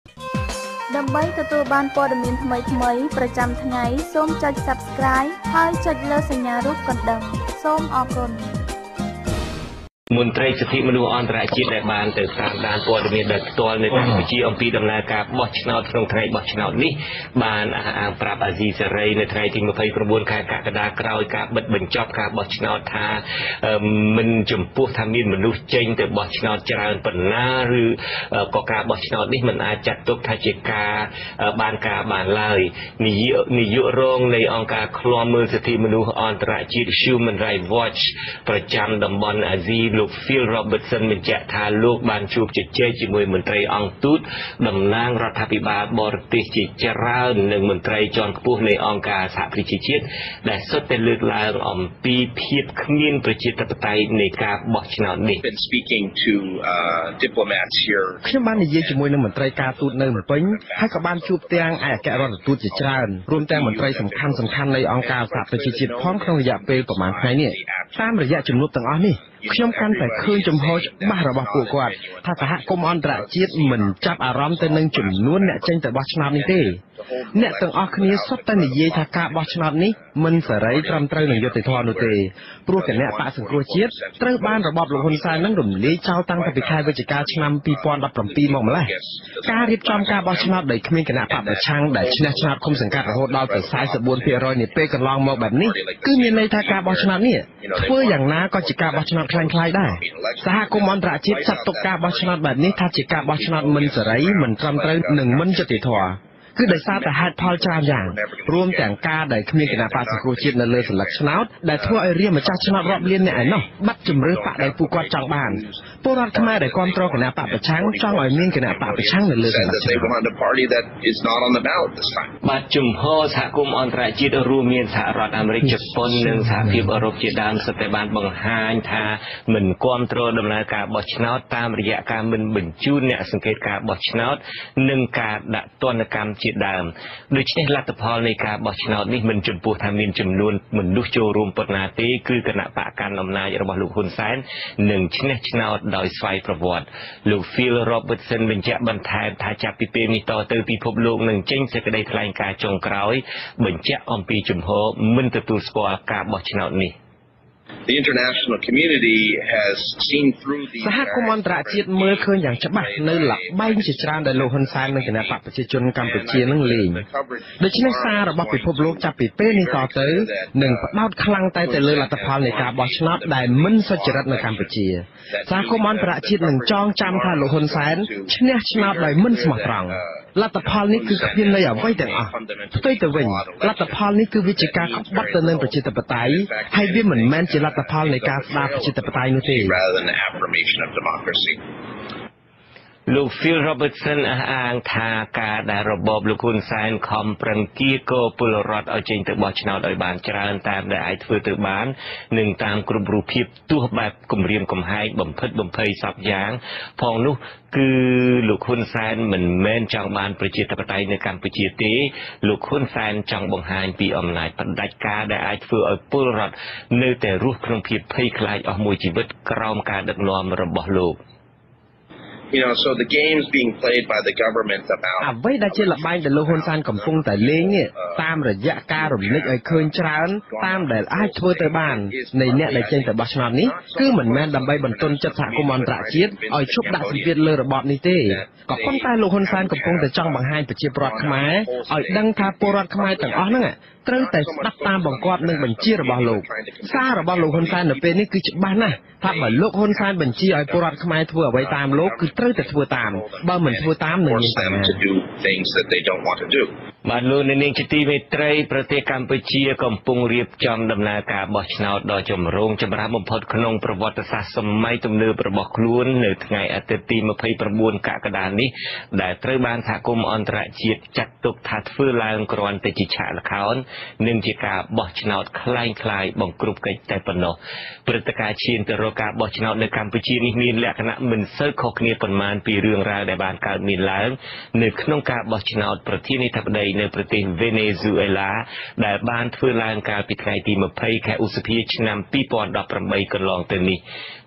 ដើម្បីទទួលបានព័ត៌មានថ្មីៗប្រចាំថ្ងៃសូមចុច Subscribe ហើយចុចលើសញ្ញារូបកណ្ដឹងសូមអរគុណមន្ត្រីសិទ្ធិមនុស្សអន្តរជាតិដែលបានទៅតាមដានព័ត៌មានដោយផ្ទាល់នៅកម្ពុជាអំពីដំណើរការបោះឆ្នោតក្នុងថ្ងៃបោះឆ្នោតនេះបានអះអាងប្រាប់អាស៊ីសេរីនៅថ្ងៃទី29ខែកក្កដាក្រោយការបិទបញ្ចប់ការបោះឆ្នោតថាមិនចំពោះថាមានមនុស្សចេញទៅបោះឆ្នោតច្រើនប៉ុណ្ណាឬក៏ការបោះឆ្នោតនេះមិនអាចចាត់ទុកថាជាការបានឡើយនាយករងនៃអង្គការឃ្លាំមើលសិទ្ធិមនុស្សអន្តរជាតិ Human Rights Watch ប្រចាំតំបន់អាស៊ីលោក Phil Robertson បញ្ជាក់ថាលោកបានជួបជជែកជាមួយមន្ត្រីអង្គទូតតំណាងរដ្ឋាភិបាលបរទេសជាច្រើននិងមន្ត្រីជាន់ខ្ពស់នៃអង្គការសហប្រជាជាតិដែលសុទ្ធតែលើកឡើងអំពីភាពគ្មានប្រជាធិបតេយ្យនៃការបោះឆ្នោតនេះខ្ញុំបាននិយាយជាមួយនឹងមន្ត្រីការទូតនៅភ្នំពេញហើយក៏បានជួបទាំងឯកអគ្គរដ្ឋទូតជាច្រើនរួមទាំងមន្ត្រីសំខាន់នៃអង្គការសហប្រជាជាតិផងក្នុងរយៈពេលប្រហែលថ្ងៃនេះតាមរយៈជំនួបទាំងអស់នេះខ្ញុំកាន់តែឃើញចំហច្បាស់របស់ពួកគាត់ថាសហគមន៍អន្តរជាតិមិនចាប់អារម្មណ៍ទៅនឹងចំនួនអ្នកចេញទៅបោះឆ្នោតនេះទេអ្នកទាំងអស់គ្នាសុទ្ធតែនិយាយថាការបោះឆ្នោតនេះមិនសេរីត្រឹមត្រូវនឹងយុត្តិធម៌នោះទេព្រោះគណៈបកសង្គ្រោះជាតិត្រូវបានរបបលោកហ៊ុនសែននឹងរំលាយចោលតាំងពីខែវិច្ឆិកាឆ្នាំ2017មកម្ល៉េះការរៀបចំការបោះឆ្នោតដោយគ្មានគណៈបកប្រឆាំងដែលឈ្នះឆ្នោតឃុំសង្កាត់រហូតដល់ទៅ 44% នៃពេលកន្លងមកបែបនេះគឺមានន័យថាការបោះឆ្នោតនេះធ្វើយ៉ាងណាក៏ជាការបោះឆ្នោតคล้ายៗដែរសហគមន៍អន្តរជាតិចាត់ទុកការបោះឆ្នោតបែបនេះថាជាការបោះឆ្នោតមិនសេរីមិនត្រឹមត្រូវនិងមិនយុត្តិធម៌គឺដោយសារតែហេតុផលច្រើនយ៉ាងរួមទាំងការដែលគ្មានគណៈបកសង្គ្រោះជាតិនៅលើសន្លឹកឆ្នោតដែលធ្វើឲ្យរាជម្ចាស់ឆ្នោតរាប់លានអ្នកឯណោះបាត់ជំរឿបកដែលពួកគាត់ចង់បានពលរដ្ឋខ្មែរដែលគ្រប់គ្រងគណៈបកប្រឆាំងចង់ឲ្យមានគណៈបកប្រឆាំងនៅលើសន្លឹកឆ្នោតបាទជំហរសហគមន៍អន្តរជាតិរួមមានសហរដ្ឋអាមេរិកជប៉ុននិងសហភាពអឺរ៉ុបជាដើមសុទ្ធតែបានបង្ហាញថាមិនគ្រប់គ្រងដំណើរការបោះឆ្នោតតាមរយៈការមិនបញ្ជូនអ្នកសង្កេតការបោះឆ្នោតនិងការដាក់ទណ្ឌកម្មជាដើមដូច្នេះលទ្ធផលនៃការបោះឆ្នោតនេះមិនចំពោះថាមានចំនួនមនុស្សចូលរួមប៉ុណ្ណាទេគឺគណៈបកកាន់អំណាចរបស់លោកហ៊ុនសែននឹងឈ្នះឆ្នោតដោយស្វ័យប្រវត្តិលោក Phil Robertson បញ្ជាក់បន្ថែមថាចាប់ពីពេលនេះតទៅពិភពលោកនឹងចេញសេចក្តីថ្លែងការណ៍ចុងក្រោយបញ្ជាក់អំពីជំហរមិនទទួលស្គាល់ការបោះឆ្នោតនេះសហគមន៍អន្តរជាតិមើលឃើញយ៉ាងច្បាស់នៅល្បែងជាច្រើនដែលលោកហ៊ុនសែននិងគណៈបកប្រជាជនកម្ពុជានឹងលេងដូច្នេះសាររបស់ពិភពលោកចាប់ពីពេលនេះតទៅនឹងផ្ដោតខ្លាំងតែទៅលើលទ្ធផលនៃការបោះឆ្នោតដែលមិនសុចរិតនៅកម្ពុជាសហគមន៍អន្តរជាតិនឹងចងចាំថាលោកហ៊ុនសែនឈ្នះឆ្នោតដោយមិនស្មោះត្រង់លទ្ធផលនេះគឺគ្មានន័យអ្វីទាំងអស់ផ្ទុយទៅវិញលទ្ធផលនេះគឺវាជាការក្បត់ទៅនឹងប្រជាធិបតេយ្យហើយវាមិនមែនជាលទ្ធផលនៃការស្ដារប្រជាធិបតេយ្យនោះទេលោក Phil Robertson អះអាងថាការដែលរបបលោកហ៊ុនសែនខំប្រឹងគៀកពលរដ្ឋឲ្យចេញទៅបោះឆ្នោតឲ្យបានច្រើនតាមដែលអាចធ្វើទៅបាននិងតាមគ្រប់រូបភាពទោះបែបគំរាមកំហែងបំផិតបំភ័យសពយ៉ាងផងនោះគឺលោកហ៊ុនសែនមិនមែនចង់បានប្រជាធិបតេយ្យនៅកម្ពុជាទេលោកហ៊ុនសែនចង់បង្ហាញពីអំណាចផ្ដាច់ការដែលអាចធ្វើឲ្យពលរដ្ឋនៅតែរស់ក្នុងភាពភ័យខ្លាចអស់មួយជីវិតក្រោមការដឹកនាំរបស់លោក so the games being played by the government about អ្វីដែលជាល្បែងដែលលោកហ៊ុនសែនកំពុងតែលេងនេះតាមរយៈការរំលឹកឲ្យឃើញច្រើនតាមដែលអាចធ្វើទៅបាននៃអ្នកដែលចេញទៅបោះឆ្នោតនេះគឺមិនមែនដើម្បីបន្ទន់ចិត្តសហគមន៍អន្តរជាតិឲ្យឈប់ដាក់សម្ពាធលើរបបនេះទេក៏ប៉ុន្តែលោកហ៊ុនសែនកំពុងតែចង់បង្ហាញប្រជាពលរដ្ឋខ្មែរឲ្យដឹងថាពលរដ្ឋខ្មែរទាំងអស់ហ្នឹងត្រូវតែស្ដាប់តាមបង្គាប់និងបញ្ជារបស់លោកសាររបស់លោកហ៊ុនសែននៅពេលនេះគឺច្បាស់ណាស់ថាបើលោកហ៊ុនសែនបញ្ជាឲ្យពលរដ្ឋខ្មែរធ្វើអ្វីតាមលោកគឺត្រូវតែធ្វើតាមបើមិនធ្វើតាមនឹងមានបញ្ហាបាទលោកនាងជាទីមេត្រីប្រទេសកម្ពុជាកំពុងរៀបចំដំណើរការបោះឆ្នោតដ៏ចម្រូងចម្រាសបំផុតក្នុងប្រវត្តិសាស្ត្រសម័យទំនើបរបស់ខ្លួននៅថ្ងៃអាទិត្យទី29កក្កដានេះដែលត្រូវបានសហគមន៍អន្តរជាតិចាត់ទុកថាធ្វើឡើងគ្រាន់តែជាឆាកល្ខោននិងជាការបោះឆ្នោតคล้ายៗបង្ក្រប់កិច្ចតែប៉ុណ្ណោះព្រឹត្តិការណ៍ឈានទៅរកការបោះឆ្នោតនៅកម្ពុជានេះមានលក្ខណៈមិនសូវខុសគ្នាប៉ុន្មានពីរឿងរ៉ាវដែលបានកើតមានឡើងនៅក្នុងការបោះឆ្នោតប្រធានាធិបតីនៅប្រទេសវេណេស៊ុយអេឡាដែលបានធ្វើឡើងកាលពីថ្ងៃទី20ខែឧសភាឆ្នាំ2018កន្លងទៅនេះ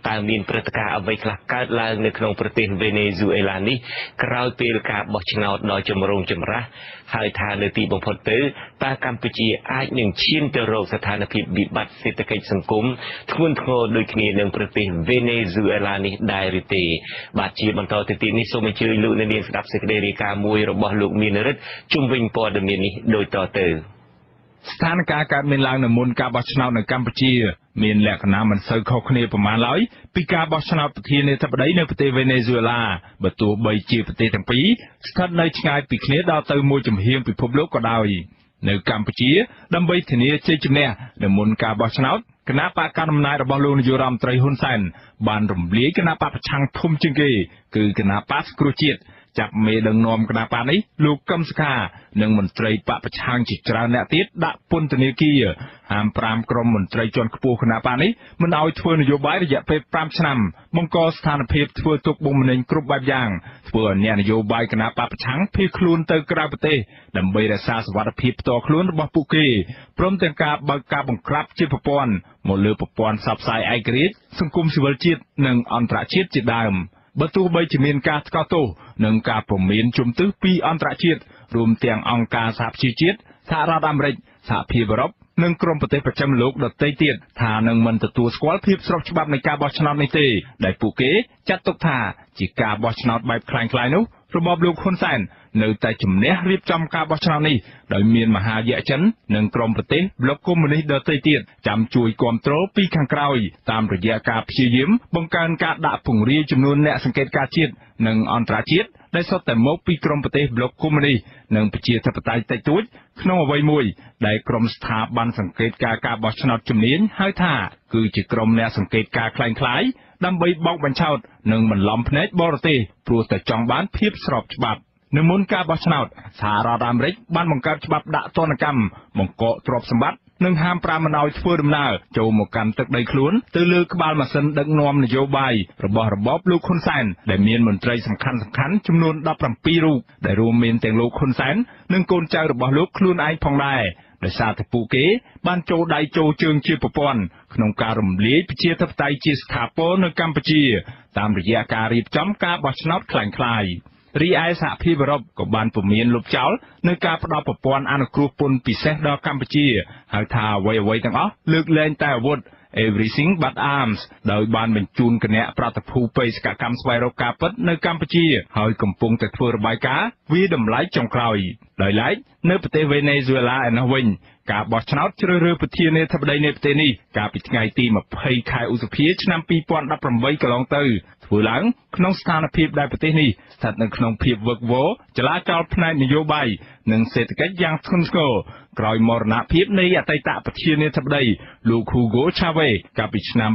តើមានព្រឹត្តិការណ៍អ្វីខ្លះកើតឡើងនៅក្នុងប្រទេសវេណេស៊ុយអេឡានេះក្រោយពេលការបោះឆ្នោតដ៏ចម្រូងចម្រាសហើយថានៅទីបំផុតទៅតើកម្ពុជាអាចនឹងឈានទៅរកស្ថានភាពវិបត្តិសេដ្ឋកិច្ចសង្គមធ្ងន់ធ្ងរដូចគ្នានឹងប្រទេសវេណេស៊ុយអេឡានេះដែរឬទេបាទជាបន្តទៅទៀតនេះសូមអញ្ជើញលោកអ្នកនាងស្ដាប់សេចក្តីរាយការណ៍មួយរបស់លោកមានរិទ្ធជុំវិញព័ត៌មាននេះដូចតទៅស្ថានភាពកើតមានឡើងនៅមុនការបោះឆ្នោតនៅកម្ពុជាមានលក្ខណៈមិនសូវខុសគ្នាប្រមាណឡើយពីការបោះឆ្នោតប្រធានាធិបតីនៅប្រទេសវេណេស៊ុយអេឡាបើទោះបីជាប្រទេសទាំងពីរស្ថិតនៅឆ្ងាយពីគ្នាដល់ទៅមួយចំហៀងពិភពលោកក៏ដោយនៅកម្ពុជាដើម្បីធានាជ័យជំនះនៅមុនការបោះឆ្នោតគណៈបកកណ្ដាលអំណាចរបស់លោកនាយករដ្ឋមន្ត្រីហ៊ុនសែនបានរំលាយគណៈបកប្រឆាំងធំជាងគេគឺគណៈបកសង្គ្រោះជាតិចាប់មេដឹកនាំគណៈបកនេះលោកកឹមសុខានិងមន្ត្រីបកប្រឆាំងជាច្រើនអ្នកទៀតដាក់ពន្ធនាគារហាម5ក្រុមមន្ត្រីជាន់ខ្ពស់គណៈបកនេះមិនឲ្យធ្វើនយោបាយរយៈពេល5ឆ្នាំបង្កស្ថានភាពធ្វើទុកបុកម្នេញគ្រប់បែបយ៉ាងធ្វើឲ្យអ្នកនយោបាយគណៈបកប្រឆាំងភៀសខ្លួនទៅក្រៅប្រទេសដើម្បីរក្សាសុវត្ថិភាពផ្ទាល់ខ្លួនរបស់ពួកគេព្រមទាំងការបើកការបង្ក្រាបជាប្រព័ន្ធមកលើប្រព័ន្ធផ្សព្វផ្សាយឯករាជ្យសង្គមស៊ីវិលជាតិនិងអន្តរជាតិជាដើមបើទោះបីជាមានការថ្កោលទោសនិងការព្រមានជំទាស់ពីអន្តរជាតិរួមទាំងអង្គការសហប្រជាជាតិសហរដ្ឋអាមេរិកសហភាពអឺរ៉ុបនិងក្រុមប្រទេសប្រចាំលោកដទៃទៀតថានឹងមិនទទួលស្គាល់ភាពស្របច្បាប់នៃការបោះឆ្នោតនេះទេដែលពួកគេចាត់ទុកថាជាការបោះឆ្នោតបែបคล้ายៗនោះរបបលោកហ៊ុនសែននៅតែជំនះរៀបចំការបោះឆ្នោតនេះដោយមានមហាយៈចិននិងក្រុមប្រទេសប្លុកកុម្មុយនីសដទៃទៀតចាំជួយគ្រប់គ្រងពីខាងក្រោយតាមរយៈការព្យាយាមបង្កើនការដាក់ពង្រាយចំនួនអ្នកសង្កេតការណ៍ជាតិនិងអន្តរជាតិដែលសុទ្ធតែមកពីក្រុមប្រទេសប្លុកកុម្មុយនីសនិងប្រជាធិបតេយ្យតិចតួចក្នុងអ្វីមួយដែលក្រុមស្ថាប័នសង្កេតការណ៍ការបោះឆ្នោតជំនាញហៅថាគឺជាក្រុមអ្នកសង្កេតការណ៍คล้ายៗដើម្បីបោកបញ្ឆោតនិងបន្លំភ្នែកបរទេសព្រោះតែចង់បានភាពស្របច្បាប់នៅមុនការបោះឆ្នោតសហរដ្ឋអាមេរិកបានបង្កើតច្បាប់ដាក់ទណ្ឌកម្មបង្កកទ្រព្យសម្បត្តិនិងហាម5មិនឲ្យធ្វើដំណើរចូលមកកាន់ទឹកដីខ្លួនទៅលើក្បាលម៉ាស៊ីនដឹកនាំនយោបាយរបស់របបលោកហ៊ុនសែនដែលមានមន្ត្រីសំខាន់ៗចំនួន17រូបដែលរួមមានទាំងលោកហ៊ុនសែននិងកូនចៅរបស់លោកខ្លួនឯងផងដែរដោយសារតែពួកគេបានចូលដៃចូលជើងជាប្រព័ន្ធក្នុងការរំលាយប្រជាធិបតេយ្យជាស្ថាពរនៅកម្ពុជាតាមរយៈការរៀបចំការបោះឆ្នោតคล้ายៗរីឯសហភាពអឺរ៉ុបក៏បានពមៀនលុបចោលនៅការផ្ដល់ប្រព័ន្ធអនុគ្រោះពន្ធពិសេសដល់កម្ពុជាហៅថាអ្វីៗទាំងអស់លើកលែងតែអាវុធ Everything but Arms ដោយបានបញ្ជូនគណៈប្រតិភូបេសកកម្មស្វែងរកការពិតនៅកម្ពុជាហើយកំពុងតែធ្វើរបាយការណ៍វាតម្លៃចុងក្រោយដោយឡែកនៅប្រទេសវេណេស៊ុយអេឡាឯណោះវិញការបោះឆ្នោតជ្រើសរើសប្រធានាធិបតីនៃប្រទេសនេះកាលពីថ្ងៃទី20ខែឧសភាឆ្នាំ2018កន្លងទៅធ្វើឡើងក្នុងស្ថានភាពដែលប្រទេសនេះស្ថិតនៅក្នុងភាពវឹកវរចលាចលផ្នែកនយោបាយនិងសេដ្ឋកិច្ចយ៉ាងធ្ងន់ធ្ងរក្រោយមរណភាពនៃអតីតប្រធានាធិបតីលោក Hugo Chavez កាលពីឆ្នាំ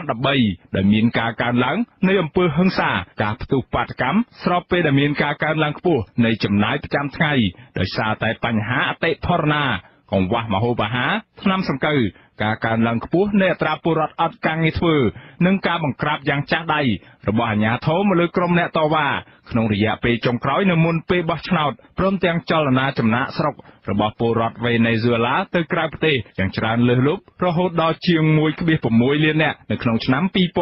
2013ដែលមានការកើនឡើងនៃអំពើហិង្សាការផ្ទុះបាតកម្មស្របពេលដែលមានការកើនឡើងខ្ពស់នៃចំណាយប្រចាំថ្ងៃដោយសារតែបញ្ហាអតិផរណាកង្វះម្ហូបអាហារថ្នាំសង្កូវការកើនឡើងខ្ពស់នៃអត្រាពលរដ្ឋអត់ការងារធ្វើនិងការបង្ក្រាបយ៉ាងចាស់ដៃរបស់អាជ្ញាធរមកលើក្រុមអ្នកតវ៉ាក្នុងរយៈពេលចុងក្រោយនៅមុនពេលបោះឆ្នោតព្រមទាំងចលនាចំណាកស្រុករបស់ពលរដ្ឋវេណេស៊ុយអេឡាទៅក្រៅប្រទេសយ៉ាងច្រើនលើសលប់រហូតដល់ជាង 1.6 លាននាក់នៅក្នុងឆ្នាំ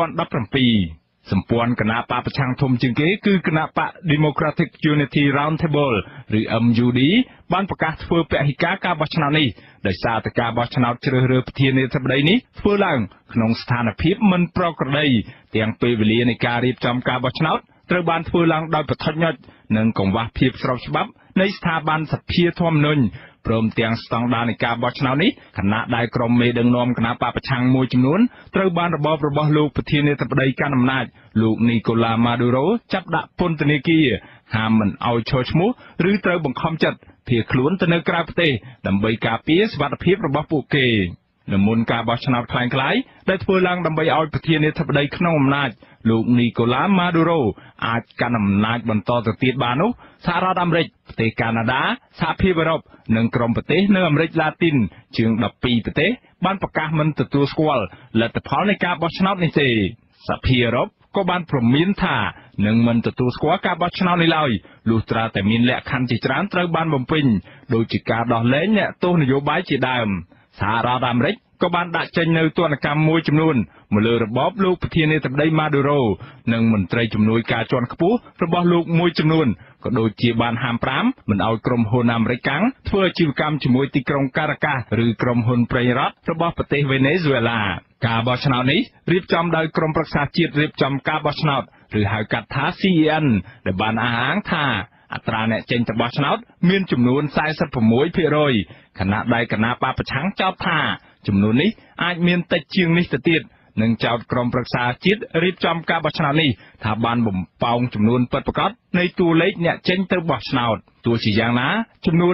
2017សម្ព័ន្ធគណៈបកប្រឆាំងធំជាងគេគឺគណៈបក Democratic Unity Roundtable ឬ MUD បានប្រកាសធ្វើពហិការការបោះឆ្នោតនេះដោយសារតែការបោះឆ្នោតជ្រើសរើសប្រធានាធិបតីនេះធ្វើឡើងក្នុងស្ថានភាពមិនប្រក្រតីទាំងពេលវេលានៃការរៀបចំការបោះឆ្នោតត្រូវបានធ្វើឡើងដោយប្រថុយញុចនិងកង្វះភាពស្របច្បាប់នៃស្ថាប័នសភាធម្មនុញ្ញព្រមទាំងស្តង់ដារនៃការបោះឆ្នោតនេះខណៈដែលក្រុមមេដឹកនាំគណៈបកប្រឆាំងមួយចំនួនត្រូវបានរបបរបស់លោកប្រធានាធិបតីកាន់អំណាចលោកនីកូឡាម៉ាឌូរ៉ូចាប់ដាក់ពន្ធនាគារហាមមិនឲ្យឈរឈ្មោះឬត្រូវបង្ខំចិត្តភៀសខ្លួនទៅនៅក្រៅប្រទេសដើម្បីការពារសុវត្ថិភាពរបស់ពួកគេនៅមុនការបោះឆ្នោតคล้ายៗដែលធ្វើឡើងដើម្បីឲ្យប្រធានាធិបតីក្នុងអំណាចលោកនីកូឡាម៉ាឌូរ៉ូអាចកាន់អំណាចបន្តទៅទៀតបាននោះសហរដ្ឋអាមេរិកប្រទេសកាណាដាសហភាពអឺរ៉ុបនិងក្រុមប្រទេសនៅអាមេរិកឡាទីនជាង12ប្រទេសបានប្រកាសមិនទទួលស្គាល់លទ្ធផលនៃការបោះឆ្នោតនេះទេសហភាពអឺរ៉ុបក៏បានព្រមានថានឹងមិនទទួលស្គាល់ការបោះឆ្នោតនេះឡើយលុះត្រាតែមានលក្ខខណ្ឌជាច្រើនត្រូវបានបំពេញដោយជាការដោះលែងអ្នកទោសនយោបាយជាដើមសហរដ្ឋអាមេរិកក៏បានដាក់ចេញនៅទណ្ឌកម្មមួយចំនួនមកលើរបបលោកប្រធានាធិបតីម៉ាឌូរ៉ូនិងមន្ត្រីជំនួយការជាន់ខ្ពស់របស់លោកមួយចំនួនក៏ដូចជាបានហាមប្រាមមិនឲ្យក្រុមហ៊ុនអាមេរិកកាំងធ្វើអាជីវកម្មជាមួយទីក្រុងការ៉ាកាសឬក្រុមហ៊ុនប្រេងរដ្ឋរបស់ប្រទេសវេណេស៊ុយអេឡាការបោះឆ្នោតនេះរៀបចំដោយក្រុមប្រឹក្សាជាតិរៀបចំការបោះឆ្នោតឬហៅកាត់ថា CEN ដែលបានអះអាងថាអត្រាអ្នកចេញទៅបោះឆ្នោតមានចំនួន 46% ខណៈដែលគណៈបកប្រឆាំងចោទថាចំនួននេះអាចមានតិចជាងនេះទៅទៀតនិងចោទក្រុមប្រឹក្សាជាតិរៀបចំការបោះឆ្នោតនេះថាបានបំប៉ោងចំនួនពិតប្រាកដនៃតួលេខអ្នកចេញទៅបោះឆ្នោតទោះជាយ៉ាងណាចំនួន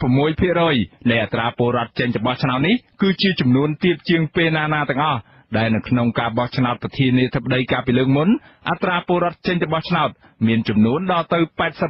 46% នៃអត្រាពលរដ្ឋចេញទៅបោះឆ្នោតនេះគឺជាចំនួនទាបជាងពេលណាទាំងអស់ដែលនៅក្នុងការបោះឆ្នោតប្រធានាធិបតីកាលពីលើកមុនអត្រាពលរដ្ឋចេញទៅបោះឆ្នោតមានចំនួនដល់ទៅ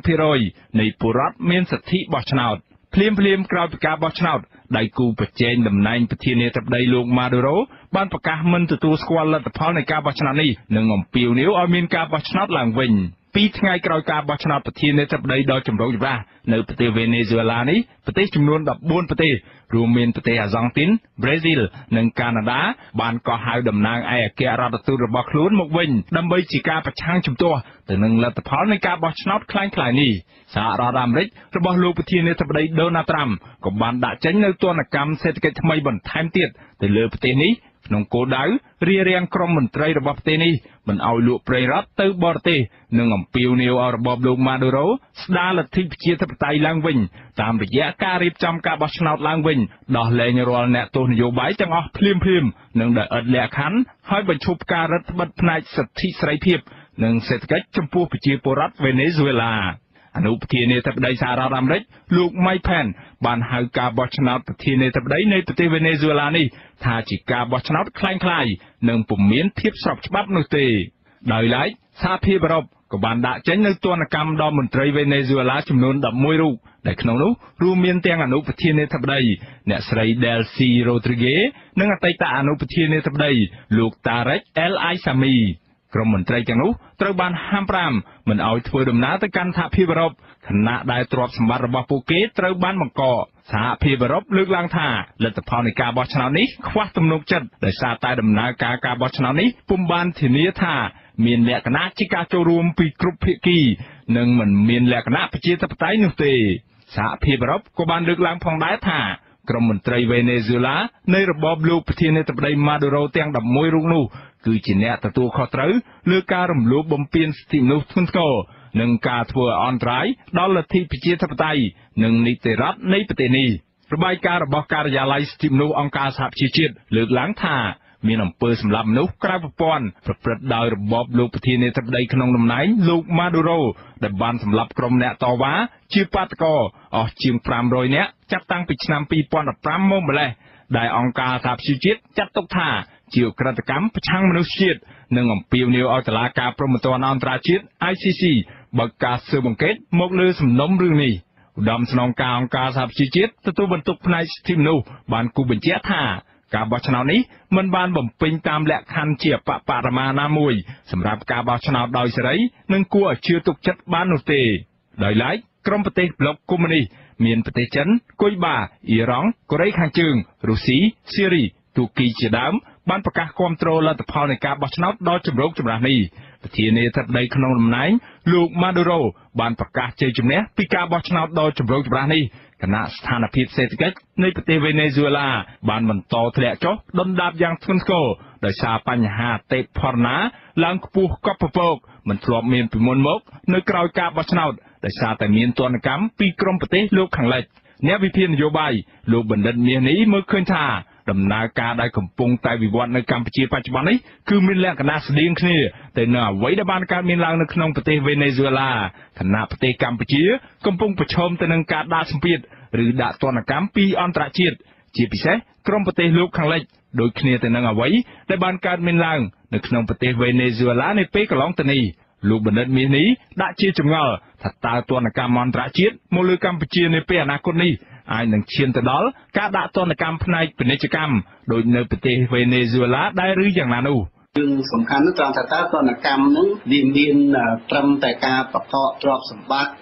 80% នៃពលរដ្ឋមានសិទ្ធិបោះឆ្នោតភ្លាមក្រោយពីការបោះឆ្នោតដៃគូប្រជែងតំណែងប្រធានាធិបតីលោកម៉ាឌូរ៉ូបានប្រកាសមិនទទួលស្គាល់លទ្ធផលនៃការបោះឆ្នោតនេះនិងអំពាវនាវឲ្យមានការបោះឆ្នោតឡើងវិញ2ថ្ងៃក្រោយការបោះឆ្នោតប្រធានាធិបតីដ៏ចម្រូងចម្រាសនៅប្រទេសវេណេស៊ុយអេឡានេះប្រទេសចំនួន14ប្រទេសរួមមានប្រទេសអាសង់ទីនប្រេស៊ីលនិងកាណាដាបានកោះហៅតំណាងឯកអគ្គរដ្ឋទូតរបស់ខ្លួនមកវិញដើម្បីជាការប្រឆាំងជំទាស់ទៅនឹងលទ្ធផលនៃការបោះឆ្នោតคล้ายៗនេះសហរដ្ឋអាមេរិករបស់លោកប្រធានាធិបតីដូណាល់ត្រាំក៏បានដាក់ចេញនូវទណ្ឌកម្មសេដ្ឋកិច្ចថ្មីបន្ថែមទៀតទៅលើប្រទេសនេះក្នុងគោលដៅរារាំងក្រុមមន្ត្រីរបស់ប្រទេសនេះមិនឲ្យលក់ប្រេងរដ្ឋទៅបរទេសនិងអំពាវនាវឲ្យរបបលោកម៉ាឌូរ៉ូស្ដារលទ្ធិប្រជាធិបតេយ្យឡើងវិញតាមរយៈការរៀបចំការបោះឆ្នោតឡើងវិញដោះលែងរាល់អ្នកទោសនយោបាយទាំងអស់ភ្លាមនិងដោយឥតលក្ខខណ្ឌហើយបញ្ឈប់ការរឹតបន្តឹងផ្នែកសិទ្ធិសេរីភាពនិងសេដ្ឋកិច្ចចំពោះប្រជាពលរដ្ឋវេណេស៊ុយអេឡាអនុប្រធានាធិបតីសហរដ្ឋអាមេរិកលោក Mike Pence បានហៅការបោះឆ្នោតប្រធានាធិបតីនៃប្រទេសវេណេស៊ុយអេឡានេះថាជាការបោះឆ្នោតคล้ายៗនិងពុំមានភាពស្របច្បាប់នោះទេដោយឡែកសហភាពអឺរ៉ុបក៏បានដាក់ចេញនូវទណ្ឌកម្មដល់មន្ត្រីវេណេស៊ុយអេឡាចំនួន11រូបដែលក្នុងនោះរួមមានទាំងអនុប្រធានាធិបតីអ្នកស្រី Delcy Rodriguez និងអតីតអនុប្រធានាធិបតីលោក Tarek El Aissamiក្រុមមន្ត្រីទាំងនោះត្រូវបានហាមប្រាមមិនឲ្យធ្វើដំណើរទៅកាន់សហភាពអឺរ៉ុបខណៈដែលទ្រព្យសម្បត្តិរបស់ពួកគេត្រូវបានបង្កកសហភាពអឺរ៉ុបលើកឡើងថាលទ្ធផលនៃការបោះឆ្នោតនេះខ្វះទំនុកចិត្តដោយសារតែដំណើរការការបោះឆ្នោតនេះពុំបានធានាថាមានលក្ខណៈជាការចូលរួមពីគ្រប់ភាគីនិងមិនមានលក្ខណៈប្រជាធិបតេយ្យនោះទេសហភាពអឺរ៉ុបក៏បានលើកឡើងផងដែរថាក្រុមមន្ត្រីវេណេស៊ុយអេឡានៃរបបលោកប្រធានាធិបតីម៉ាឌូរ៉ូទាំង11រូបនោះគឺជាអ្នកទទួលខុសត្រូវលើការរំលោភបំពានសិទ្ធិមនុស្សធ្ងន់ធ្ងរនិងការធ្វើអន្តរាយដល់លទ្ធិប្រជាធិបតេយ្យនិងនីតិរដ្ឋនៃប្រទេសនេះរបាយការណ៍របស់ការិយាល័យសិទ្ធិមនុស្សអង្គការសហប្រជាជាតិលើកឡើងថាមានអំពើសម្លាប់មនុស្សក្រៅប្រព័ន្ធប្រព្រឹត្តដោយរបបលោកប្រធានាធិបតីក្នុងតំណែងលោកម៉ាឌូរ៉ូដែលបានសម្លាប់ក្រុមអ្នកតវ៉ាជាបាតុករអស់ជាង500នាក់ចាប់តាំងពីឆ្នាំ2015មកម្លេះដែលអង្គការសហប្រជាជាតិចាត់ទុកថាជាក្រិតកម្មប្រឆាំងមនុស្សជាតិនិងអំពាវនាវឲ្យតុលាការព្រហ្មទណ្ឌអន្តរជាតិ ICC បើកការស៊ើបអង្កេតមកលើសំណុំរឿងនេះឧត្តមស្នងការអង្គការសហប្រជាជាតិទទួលបន្ទុកផ្នែកសិទ្ធិមនុស្សបានគូបញ្ជាក់ថាការបោះឆ្នោតនេះមិនបានបំពេញតាមលក្ខខណ្ឌជាបរមាណាមួយសម្រាប់ការបោះឆ្នោតដោយសេរីនិងគួរឲ្យជឿទុកចិត្តបាននោះទេដោយឡែកក្រុមប្រទេសប្លុកកុម្មុយនីសមានប្រទេសចិន គុយបា អ៊ីរ៉ង់ កូរ៉េខាងជើង រុស្ស៊ី ស៊េរី ទូគីជាដើមបានប្រកាសគាំទ្រលទ្ធផលនៃការបោះឆ្នោតដ៏ចម្រូងចម្រាសនេះប្រធានាធិបតីក្នុងតំណែងលោកម៉ាឌូរ៉ូបានប្រកាសជ័យជំនះពីការបោះឆ្នោតដ៏ចម្រូងចម្រាសនេះគណៈស្ថានភាពសេដ្ឋកិច្ចនៃប្រទេសវេណេស៊ុយអេឡាបានបន្តធ្លាក់ចុះដុនដាបយ៉ាងធ្ងន់ធ្ងរដោយសារបញ្ហាអតិផរណាឡើងខ្ពស់កប់ពពកមិនធ្លាប់មានពីមុនមកនៅក្រៅការបោះឆ្នោតដោយសារតែមានទណ្ឌកម្មពីក្រមប្រទេសលោកខាងលិចអ្នកវិភាគនយោបាយលោកបណ្ឌិតមាសនេះមើលឃើញថាដំណើរការដែលកំពុងតែវិវត្តនៅកម្ពុជាបច្ចុប្បន្ននេះគឺមានលក្ខណៈស្តៀងគ្នាទៅនឹងអ្វីដែលបានកើតមានឡើងនៅក្នុងប្រទេសវេណេស៊ុយអេឡាខណៈប្រទេសកម្ពុជាកំពុងប្រឈមទៅនឹងការដាក់សម្ពាធឬដាក់ទណ្ឌកម្មពីអន្តរជាតិជាពិសេសក្រុមប្រទេសលោកខាងលិចដូចគ្នាទៅនឹងអ្វីដែលបានកើតមានឡើងនៅក្នុងប្រទេសវេណេស៊ុយអេឡានៅពេលកន្លងទៅនេះលោកបណ្ឌិតមាសនេះដាក់ជាចម្ងល់ថាតើទណ្ឌកម្មអន្តរជាតិមកលើកម្ពុជានាពេលអនាគតនេះអាចនឹងឈានទៅដល់ការដាក់ទណ្ឌកម្មផ្នែកពាណិជ្ជកម្មដោយនៅប្រទេសវេណេស៊ុយអេឡាដែរឬយ៉ាងណានោះរឿងសំខាន់នោះត្រង់ថាតើទណ្ឌកម្មនឹងវាមានត្រឹមតែការបកកទ្រព្យសម្បត្តិ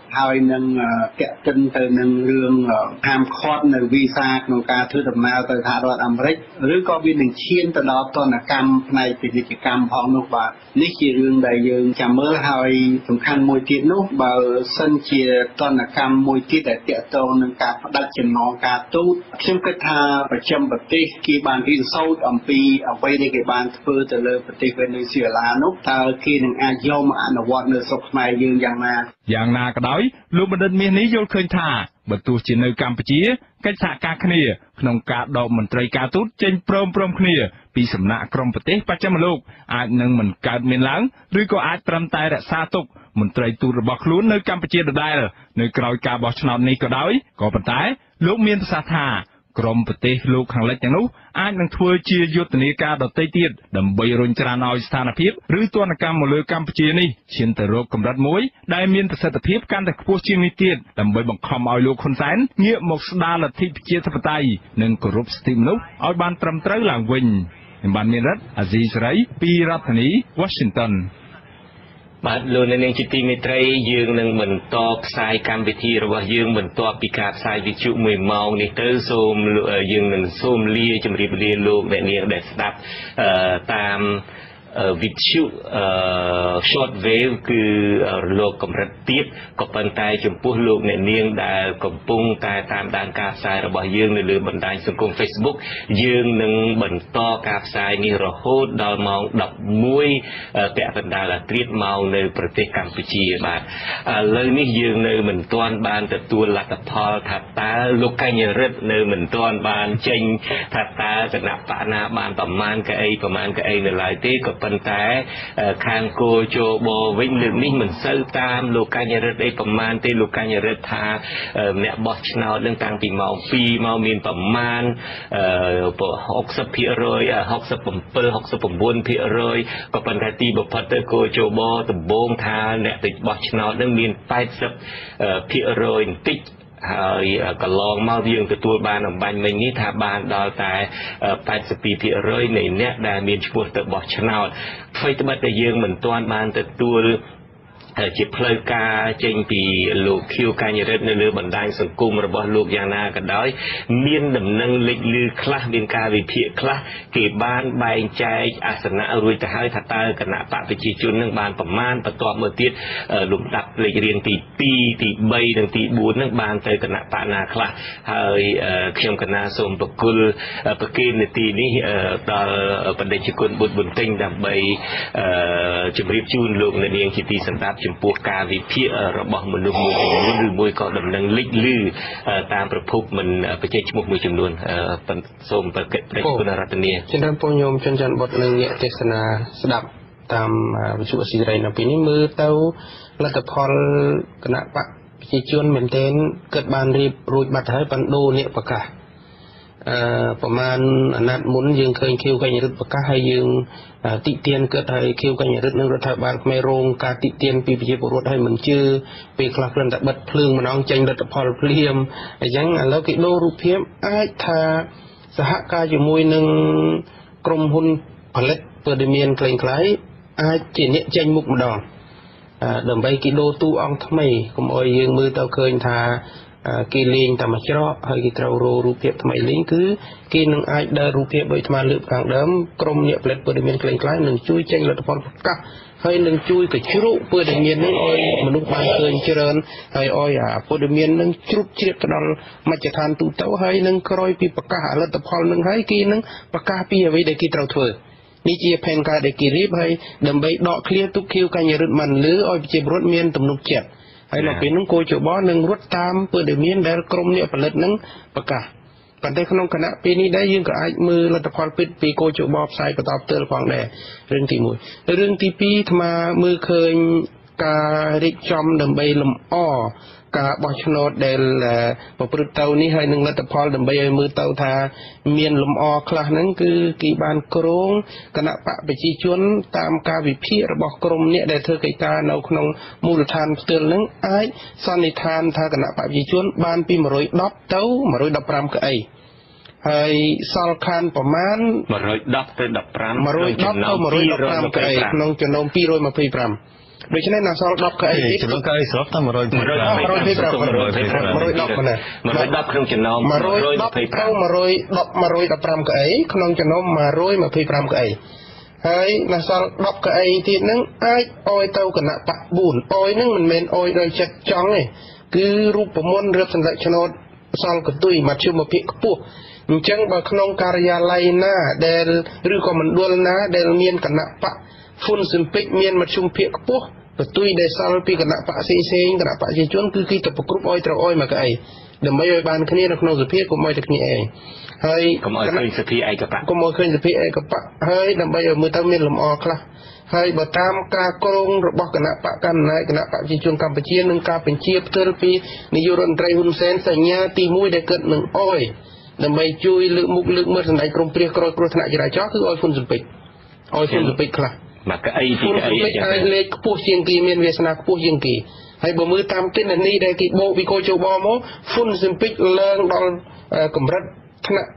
ហើយនឹងតាក់ទិនទៅនឹងរឿងហាមឃាត់នៅវីសាក្នុងការធ្វើដំណើរទៅសហរដ្ឋអាមេរិកឬក៏វានឹងឈានទៅដល់ទណ្ឌកម្មផ្នែកពាណិជ្ជកម្មផងនោះបាទនេះជារឿងដែលយើងចាំមើលហើយសំខាន់មួយទៀតនោះបើសិនជាទណ្ឌកម្មមួយទៀតដែលតាក់ទងនឹងការផ្ដាច់ចំណងការទូតខ្ញុំគិតថាប្រចាំប្រទេសគេបានរៀនសូត្រអំពីអ្វីដែលគេបានធ្វើទៅលើប្រទេសវេណេស៊ុយអេឡានោះតើគេនឹងអាចយកមកអនុវត្តនៅស្រុកខ្មែរយើងយ៉ាងណាក៏ដោយលោកបណ្ឌិតមាសនេះយល់ឃើញថាបើទោះជានៅកម្ពុជាកិច្ចសហការគ្នាក្នុងការដកមន្ត្រីការទូតចេញព្រមគ្នាពីសំណាក់ក្រមប្រទេសបច្ចិមលោកអាចនឹងមិនកើតមានឡើងឬក៏អាចត្រឹមតែរក្សាទុកមន្ត្រីទូតរបស់ខ្លួននៅកម្ពុជាដដែលនៅក្រោយការបោះឆ្នោតនេះក៏ដោយក៏ប៉ុន្តែលោកមានប្រសាសន៍ថាក្រមប្រទេសលោកខាងលិចទាំងនោះអាចនឹងធ្វើជាយុទ្ធនាការដទៃទៀតដើម្បីរុញច្រានឲ្យស្ថានភាពឬទណ្ឌកម្មមកលើកម្ពុជានេះឈានទៅរកកម្រិតមួយដែលមានប្រសិទ្ធភាពកាន់តែខ្ពស់ជាងនេះទៀតដើម្បីបង្ខំឲ្យលោកហ៊ុនសែនងាកមកស្ដារលទ្ធិប្រជាធិបតេយ្យនិងគោរពសិទ្ធិមនុស្សឲ្យបានត្រឹមត្រូវឡើងវិញខ្ញុំបានមានរដ្ឋអាស៊ីសេរីពីរដ្ឋធានី Washington បាទលោកអ្នកនាងជាទីមេត្រីយើងនឹងបន្តផ្សាយកម្មវិធីរបស់យើងបន្ទាប់ពីការផ្សាយវិទ្យុ1ម៉ោងនេះទៅយើងនឹងសូមលាជម្រាបលាលោកអ្នកនាងដែលស្ដាប់តាមវិទ្យុ short wave គឺរលកកម្រិតទាបក៏ប៉ុន្តែចំពោះលោកអ្នកនាងដែលកំពុងតែតាមដានការផ្សាយរបស់យើងនៅលើបណ្ដាញសង្គម Facebook យើងនឹងបន្តការផ្សាយនេះរហូតដល់ម៉ោង 11 ពាក់កណ្ដាលអាធ្រាត្រម៉ោងនៅប្រទេសកម្ពុជាបាទឥឡូវនេះយើងនៅមិនទាន់បានទទួលលទ្ធផលថាតើលោកកញ្ញរិទ្ធនៅមិនទាន់បានចេញថាតើគណៈបកណាបានប្រមាណកៅអីនៅឡើយទេក៏ប៉ុន្តែខាងគោជបវិញលើកនេះមិនសូវតាមលោកកញ្ញរិទ្ធអីប្រមាណទេលោកកញ្ញរិទ្ធថាអ្នកបោះឆ្នោតនឹងតាំងពីម៉ោង 2 មកមានប្រមាណ60% 69% ក៏ប៉ុន្តែទីបំផុតទៅគោជបដំបូងថាអ្នកទៅបោះឆ្នោតនឹងមាន 80% បន្តិចហើយកន្លងមកយើងទទួលបានអំបញ្ញមិញនេះថាបានដល់តែ 82% នៃអ្នកដែលមានឈ្មោះទៅបោះឆ្នោតអ្វីត្បិតតែយើងមិនទាន់បានទទួលជាផ្លូវការចេញពីលោកខៀវកញ្ញរិទ្ធនៅលើបណ្ដាញសង្គមរបស់លោកយ៉ាងណាក៏ដោយមានដំណឹងលេចលឺខ្លះមានការវិភាគខ្លះគេបានបែងចែកអាសនៈរួចទៅហើយថាតើគណៈបកប្រជាជននឹងបានប្រមាណបន្ទាប់មកទៀតលំដាប់លេខរៀងទី2ទី3និងទី4នឹងបានទៅគណៈបកណាខ្លះហើយខ្ញុំកណាសូមប្រគល់ប្រគេននាទីនេះដល់បណ្ឌិតគុណបុត្រប៊ុនទិញដើម្បីជម្រាបជូនលោកអ្នកនាងជាទីសន្តាប់ចំពោះការវិភាគរបស់មនុស្សមួយចំនួនឬមួយក៏ដំណឹងលេចលឺតាមប្រភពមិនបច្ចេកឈ្មោះមួយចំនួនសូមប្រកិតព្រះគុណរតនាជំរាបពរញោមជនច័ន្ទបុត្រនិងអ្នកទេសនាស្ដាប់តាមវិទ្យុអស៊ីសេរីនៅពេលនេះមើលទៅលទ្ធផលគណៈបកប្រជាជនមែនទែនគិតបានរៀបរួចបាត់ហើយបណ្ដូអ្នកប្រកាសប្រមាណអាណត្តិមុនយើងឃើញខៀវកញ្ញរិទ្ធប្រកាសហើយយើងតិទៀនគិតហើយខៀវកញ្ញរិទ្ធនឹងរដ្ឋាភិបាលខ្មែររងការតិទៀនពីប្រជាពលរដ្ឋហើយមិនជឿពេលខ្លះគ្រាន់តែបិទភ្លើងម្ដងចេញលទ្ធផលភ្លាមអញ្ចឹងឥឡូវគេដូររូបភាពអាចថាសហការជាមួយនឹងក្រុមហ៊ុនផលិតព័ត៌មានក្លែងក្លាយអាចជាអ្នកចេញមុខម្ដងដើម្បីគេដូរតួអង្គថ្មីកុំអោយយើងមើលទៅឃើញថាគេលេងតែមួយច្រកហើយគេត្រូវរករូបភាពថ្មីលេងគឺគេនឹងអាចដើររូបភាពដូចអាលើកខាងដើមក្រុមអ្នកផលិតព័ត៌មានក្លែងក្លាយនឹងជួយចេញលទ្ធផលប្រកាសហើយនឹងជួយកញ្ជ្រោកព័ត៌មាននឹងឲ្យមនុស្សបានឃើញច្រើនហើយឲ្យព័ត៌មាននឹងជ្រុតជ្រាបទៅដល់មជ្ឈដ្ឋានទូទៅហើយនឹងក្រោយពីប្រកាសលទ្ធផលនឹងហើយគេនឹងប្រកាសពីអ្វីដែលគេត្រូវធ្វើនេះជាផែនការដែលគេរៀបហើយដើម្បីដកឃ្លាទុកខៀវកញ្ញរិទ្ធមិនលឺឲ្យប្រជាពលរដ្ឋមានទំនុកចិត្តហើយនៅពេលនោះគោចបនឹងរត់តាមព័ត៌មានដែលក្រុមអ្នកផលិតនឹងប្រកាសប៉ុន្តែក្នុងគណៈពេលនេះដែរយើងក៏អាចមើលលទ្ធផលពិតពីគោចបផ្សាយបន្តផ្ទាល់ផងដែររឿងទី1រឿងទី2អាត្មាមើលឃើញការរៀបចំដើម្បីលំអការបោះឆ្នោតដែលប្រព្រឹត្តទៅនេះហើយនឹងលទ្ធផលដើម្បីឲ្យមើលទៅថាមានលំអខ្លះហ្នឹងគឺគេបានក្រងគណៈបកប្រជាជនតាមការវិភាគរបស់ក្រមអ្នកដែលធ្វើកិច្ចការនៅក្នុងមូលដ្ឋានផ្ទាល់ហ្នឹងអាចសន្និដ្ឋានថាគណៈបកប្រជាជនបានពី110ទៅ115កៅអីហើយសល់ខានប្រមាណ 110ទៅ15 110ទៅ115កៅអីក្នុងចំណោម225 ដូច្នេះនៅសល់10កៅអីទៀតចំនួនកៅអីសរុបតែ125 110ក្នុងចំណោម115កៅអីក្នុងចំណោម125កៅអីហើយនៅសល់10កៅអីទៀតហ្នឹងអាចអោយទៅគណៈបក4អោយហ្នឹងមិនមែនអោយដោយចិត្តចង់ទេគឺរូបមន្តរៀបសម្ដេចឆ្នោតសល់កទុយមធ្យមភាគខ្ពស់អញ្ចឹងបើក្នុងការិយាល័យណាដែលឬក៏មណ្ឌលណាដែលមានគណៈបកហ៊ុនស៊ិមពេចមានមធ្យមភាគខ្ពស់កទុយដែលសល់ពីគណៈបកផ្សេងគណៈបកប្រជាជនគឺគេទៅប្រគ្រប់អោយត្រូវអោយមកកៅអីដើម្បីឲ្យបានគ្នានៅក្នុងសភាកុំឲ្យតែគ្នាឯងហើយកុំឲ្យឃើញសភាឯកបៈហើយដើម្បីឲ្យមើលទៅមានលំអខ្លះហើយបើតាមការក្រងរបស់គណៈបកកណ្ដាលគណៈបកប្រជាជនកម្ពុជានឹងការបញ្ជាផ្ទាល់ពីនាយករដ្ឋមន្ត្រីហ៊ុនសែនសញ្ញាទី1ដែលកើតនឹងអោយដើម្បីជួយលើកមុខលើកមាត់សម្ដេចក្រមព្រះក្រោយគ្រោះថ្នាក់ចរាចរណ៍គឺអោយហ៊ុនស៊ិមពេចខ្លះមកកៅអីពីកៅអីអាចលេខខ្ពស់ជាងគេមានវាសនាខ្ពស់ជាងគេហើយបើមើលតាមទិន្នន័យដែលគេបូកពីកោជបមកហ៊ុនស៊ិមពេចឡើងដល់កម្រិតថ្នាក់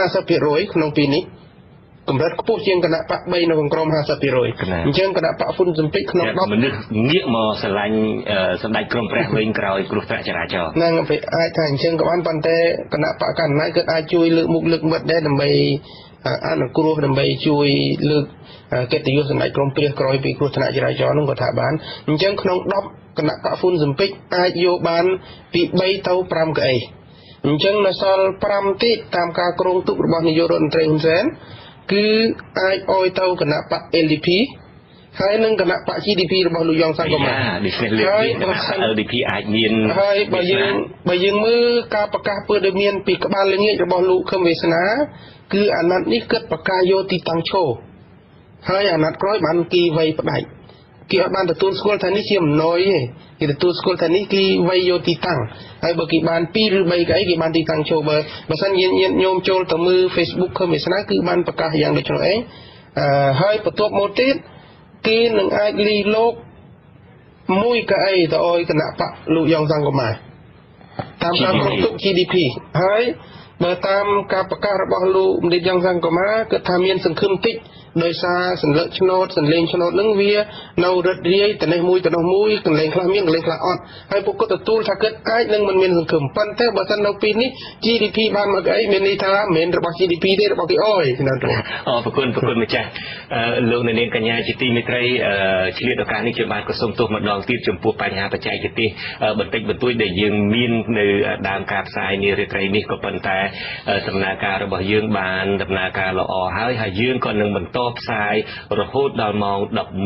50% ក្នុងปีនេះកម្រិតខ្ពស់ជាងគណៈបក3នៅក្នុងក្រម 50% អញ្ចឹងគណៈបកហ៊ុនស៊ិមពេចក្នុង10មនុស្សងាកមកស្រឡាញ់សម្ដេចក្រមព្រះវិញក្រោយគ្រោះថ្នាក់ចរាចរណ៍ហ្នឹងអាចថាអញ្ចឹងក៏បានប៉ុន្តែគណៈបកកណ្ដាលគឺអាចជួយលើកមុខលើកមាត់ដែរដើម្បីអនុគ្រោះដើម្បីជួយលើកកិត្តិយសសម្ដេចក្រមព្រះក្រោយពីគ្រោះថ្នាក់ចរាចរណ៍នោះក៏ថាបានអញ្ចឹងក្នុង10គណៈបកហ៊ុនស៊ិមពេចអាចយកបានពី3ទៅ5កៅអីអញ្ចឹងនៅសល់5ទៀតតាមការគ្រោងទុករបស់នាយករដ្ឋមន្ត្រីហ៊ុនសែនគឺអាចអោយទៅគណៈបក LDP ហើយនឹងគណៈបក GDP របស់លោកយ៉ងសង្គមហើយ LDP អាចមានហើយបើយើងមើលការប្រកាសព័ត៌មានពីក្បាលល្ងាចរបស់លោកខឹមវាសនាគឺអាណត្តិនេះគិតប្រកាសយកទីតាំងឈរហើយអាណត្តិក្រោយបានគីវ័យផ្ដាច់គេអត់បានទទួលស្គាល់ថានេះជាអំណោយទេគេទទួលស្គាល់ថានេះគឺវ័យយកទីតាំងហើយបើគេបាន2ឬ3កៅអីគេបានទីតាំងចូលបើសិនញាតិញោមចូលទៅមើល Facebook ខឹមវាសនាគឺបានប្រកាសយ៉ាងដូចនោះឯងហើយបន្ទាប់មកទៀតគេនឹងអាចលីលោក1កៅអីទៅអោយគណៈបកលោកយ៉ងសង្គមតាមការគ្រប់ទុក GDP ហើយបើតាមការប្រកាសរបស់លោកមន្ត្រីយ៉ងសង្គមគឺថាមានសង្ឃឹមតិចដោយសារសន្លឹកឆ្នោតសន្លេងឆ្នោតនឹងវានៅរឹតរាយទៅនេះមួយកន្លែងខ្លះមានកន្លែងខ្លះអត់ហើយពួកគាត់ទទួលថាគាត់អាចនឹងមិនមានសង្ឃឹមប៉ុន្តែបើសិននៅពេលនេះ GDP បានមកអីមានន័យថាមិនមែនរបស់ GDP ទេរបស់គេអើយណាស់អរគុណម្ចាស់លោកនាងកញ្ញាជាទីមេត្រីឆ្លៀតឱកាសនេះខ្ញុំបានក៏សូមទោសម្ដងទៀតចំពោះបញ្ហាបច្ចេកទេសបន្តិចបន្តួចដែលយើងមាននៅដើមការផ្សាយនារាត្រីនេះក៏ប៉ុន្តែដំណើរការរបស់យើងបានដំណើរការល្អហើយយើងក៏នឹងបន្តផ្សាយរហូតដល់ម៉ោង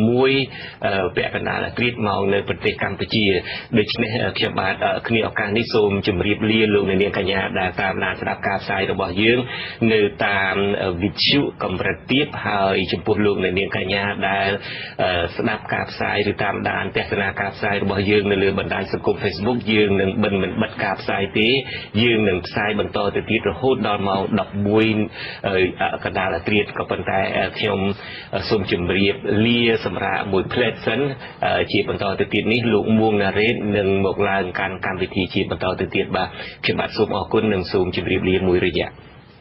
11ពាក់កណ្ដាលអាទិត្យម៉ោងនៅប្រទេសកម្ពុជាដូច្នេះខ្ញុំបាទគ្នាឱកាសនេះសូមជម្រាបលាលោកនាងកញ្ញាដែលតាមដានស្ដាប់ការផ្សាយរបស់យើងនៅតាមវិទ្យុកម្រិតទាបហើយចំពោះលោកនាងកញ្ញាដែលស្ដាប់ការផ្សាយឬតាមដានទស្សនាការផ្សាយរបស់យើងនៅលើបណ្ដាញសង្គម Facebook យើងនឹងមិនបិទការផ្សាយទេយើងនឹងផ្សាយបន្តទៅទៀតរហូតដល់ម៉ោង11កណ្ដាលអាទិត្យក៏ប៉ុន្តែខ្ញុំសូមជម្រាបលាសម្រាប់មួយផ្លែតសិនជាបន្តទៅទៀតនេះលោកមួងណារ៉េតនឹងមកឡើងកាន់កម្មវិធីជាបន្តទៅទៀតបាទខ្ញុំបាទសូមអរគុណនិងសូមជម្រាបលាមួយរយៈ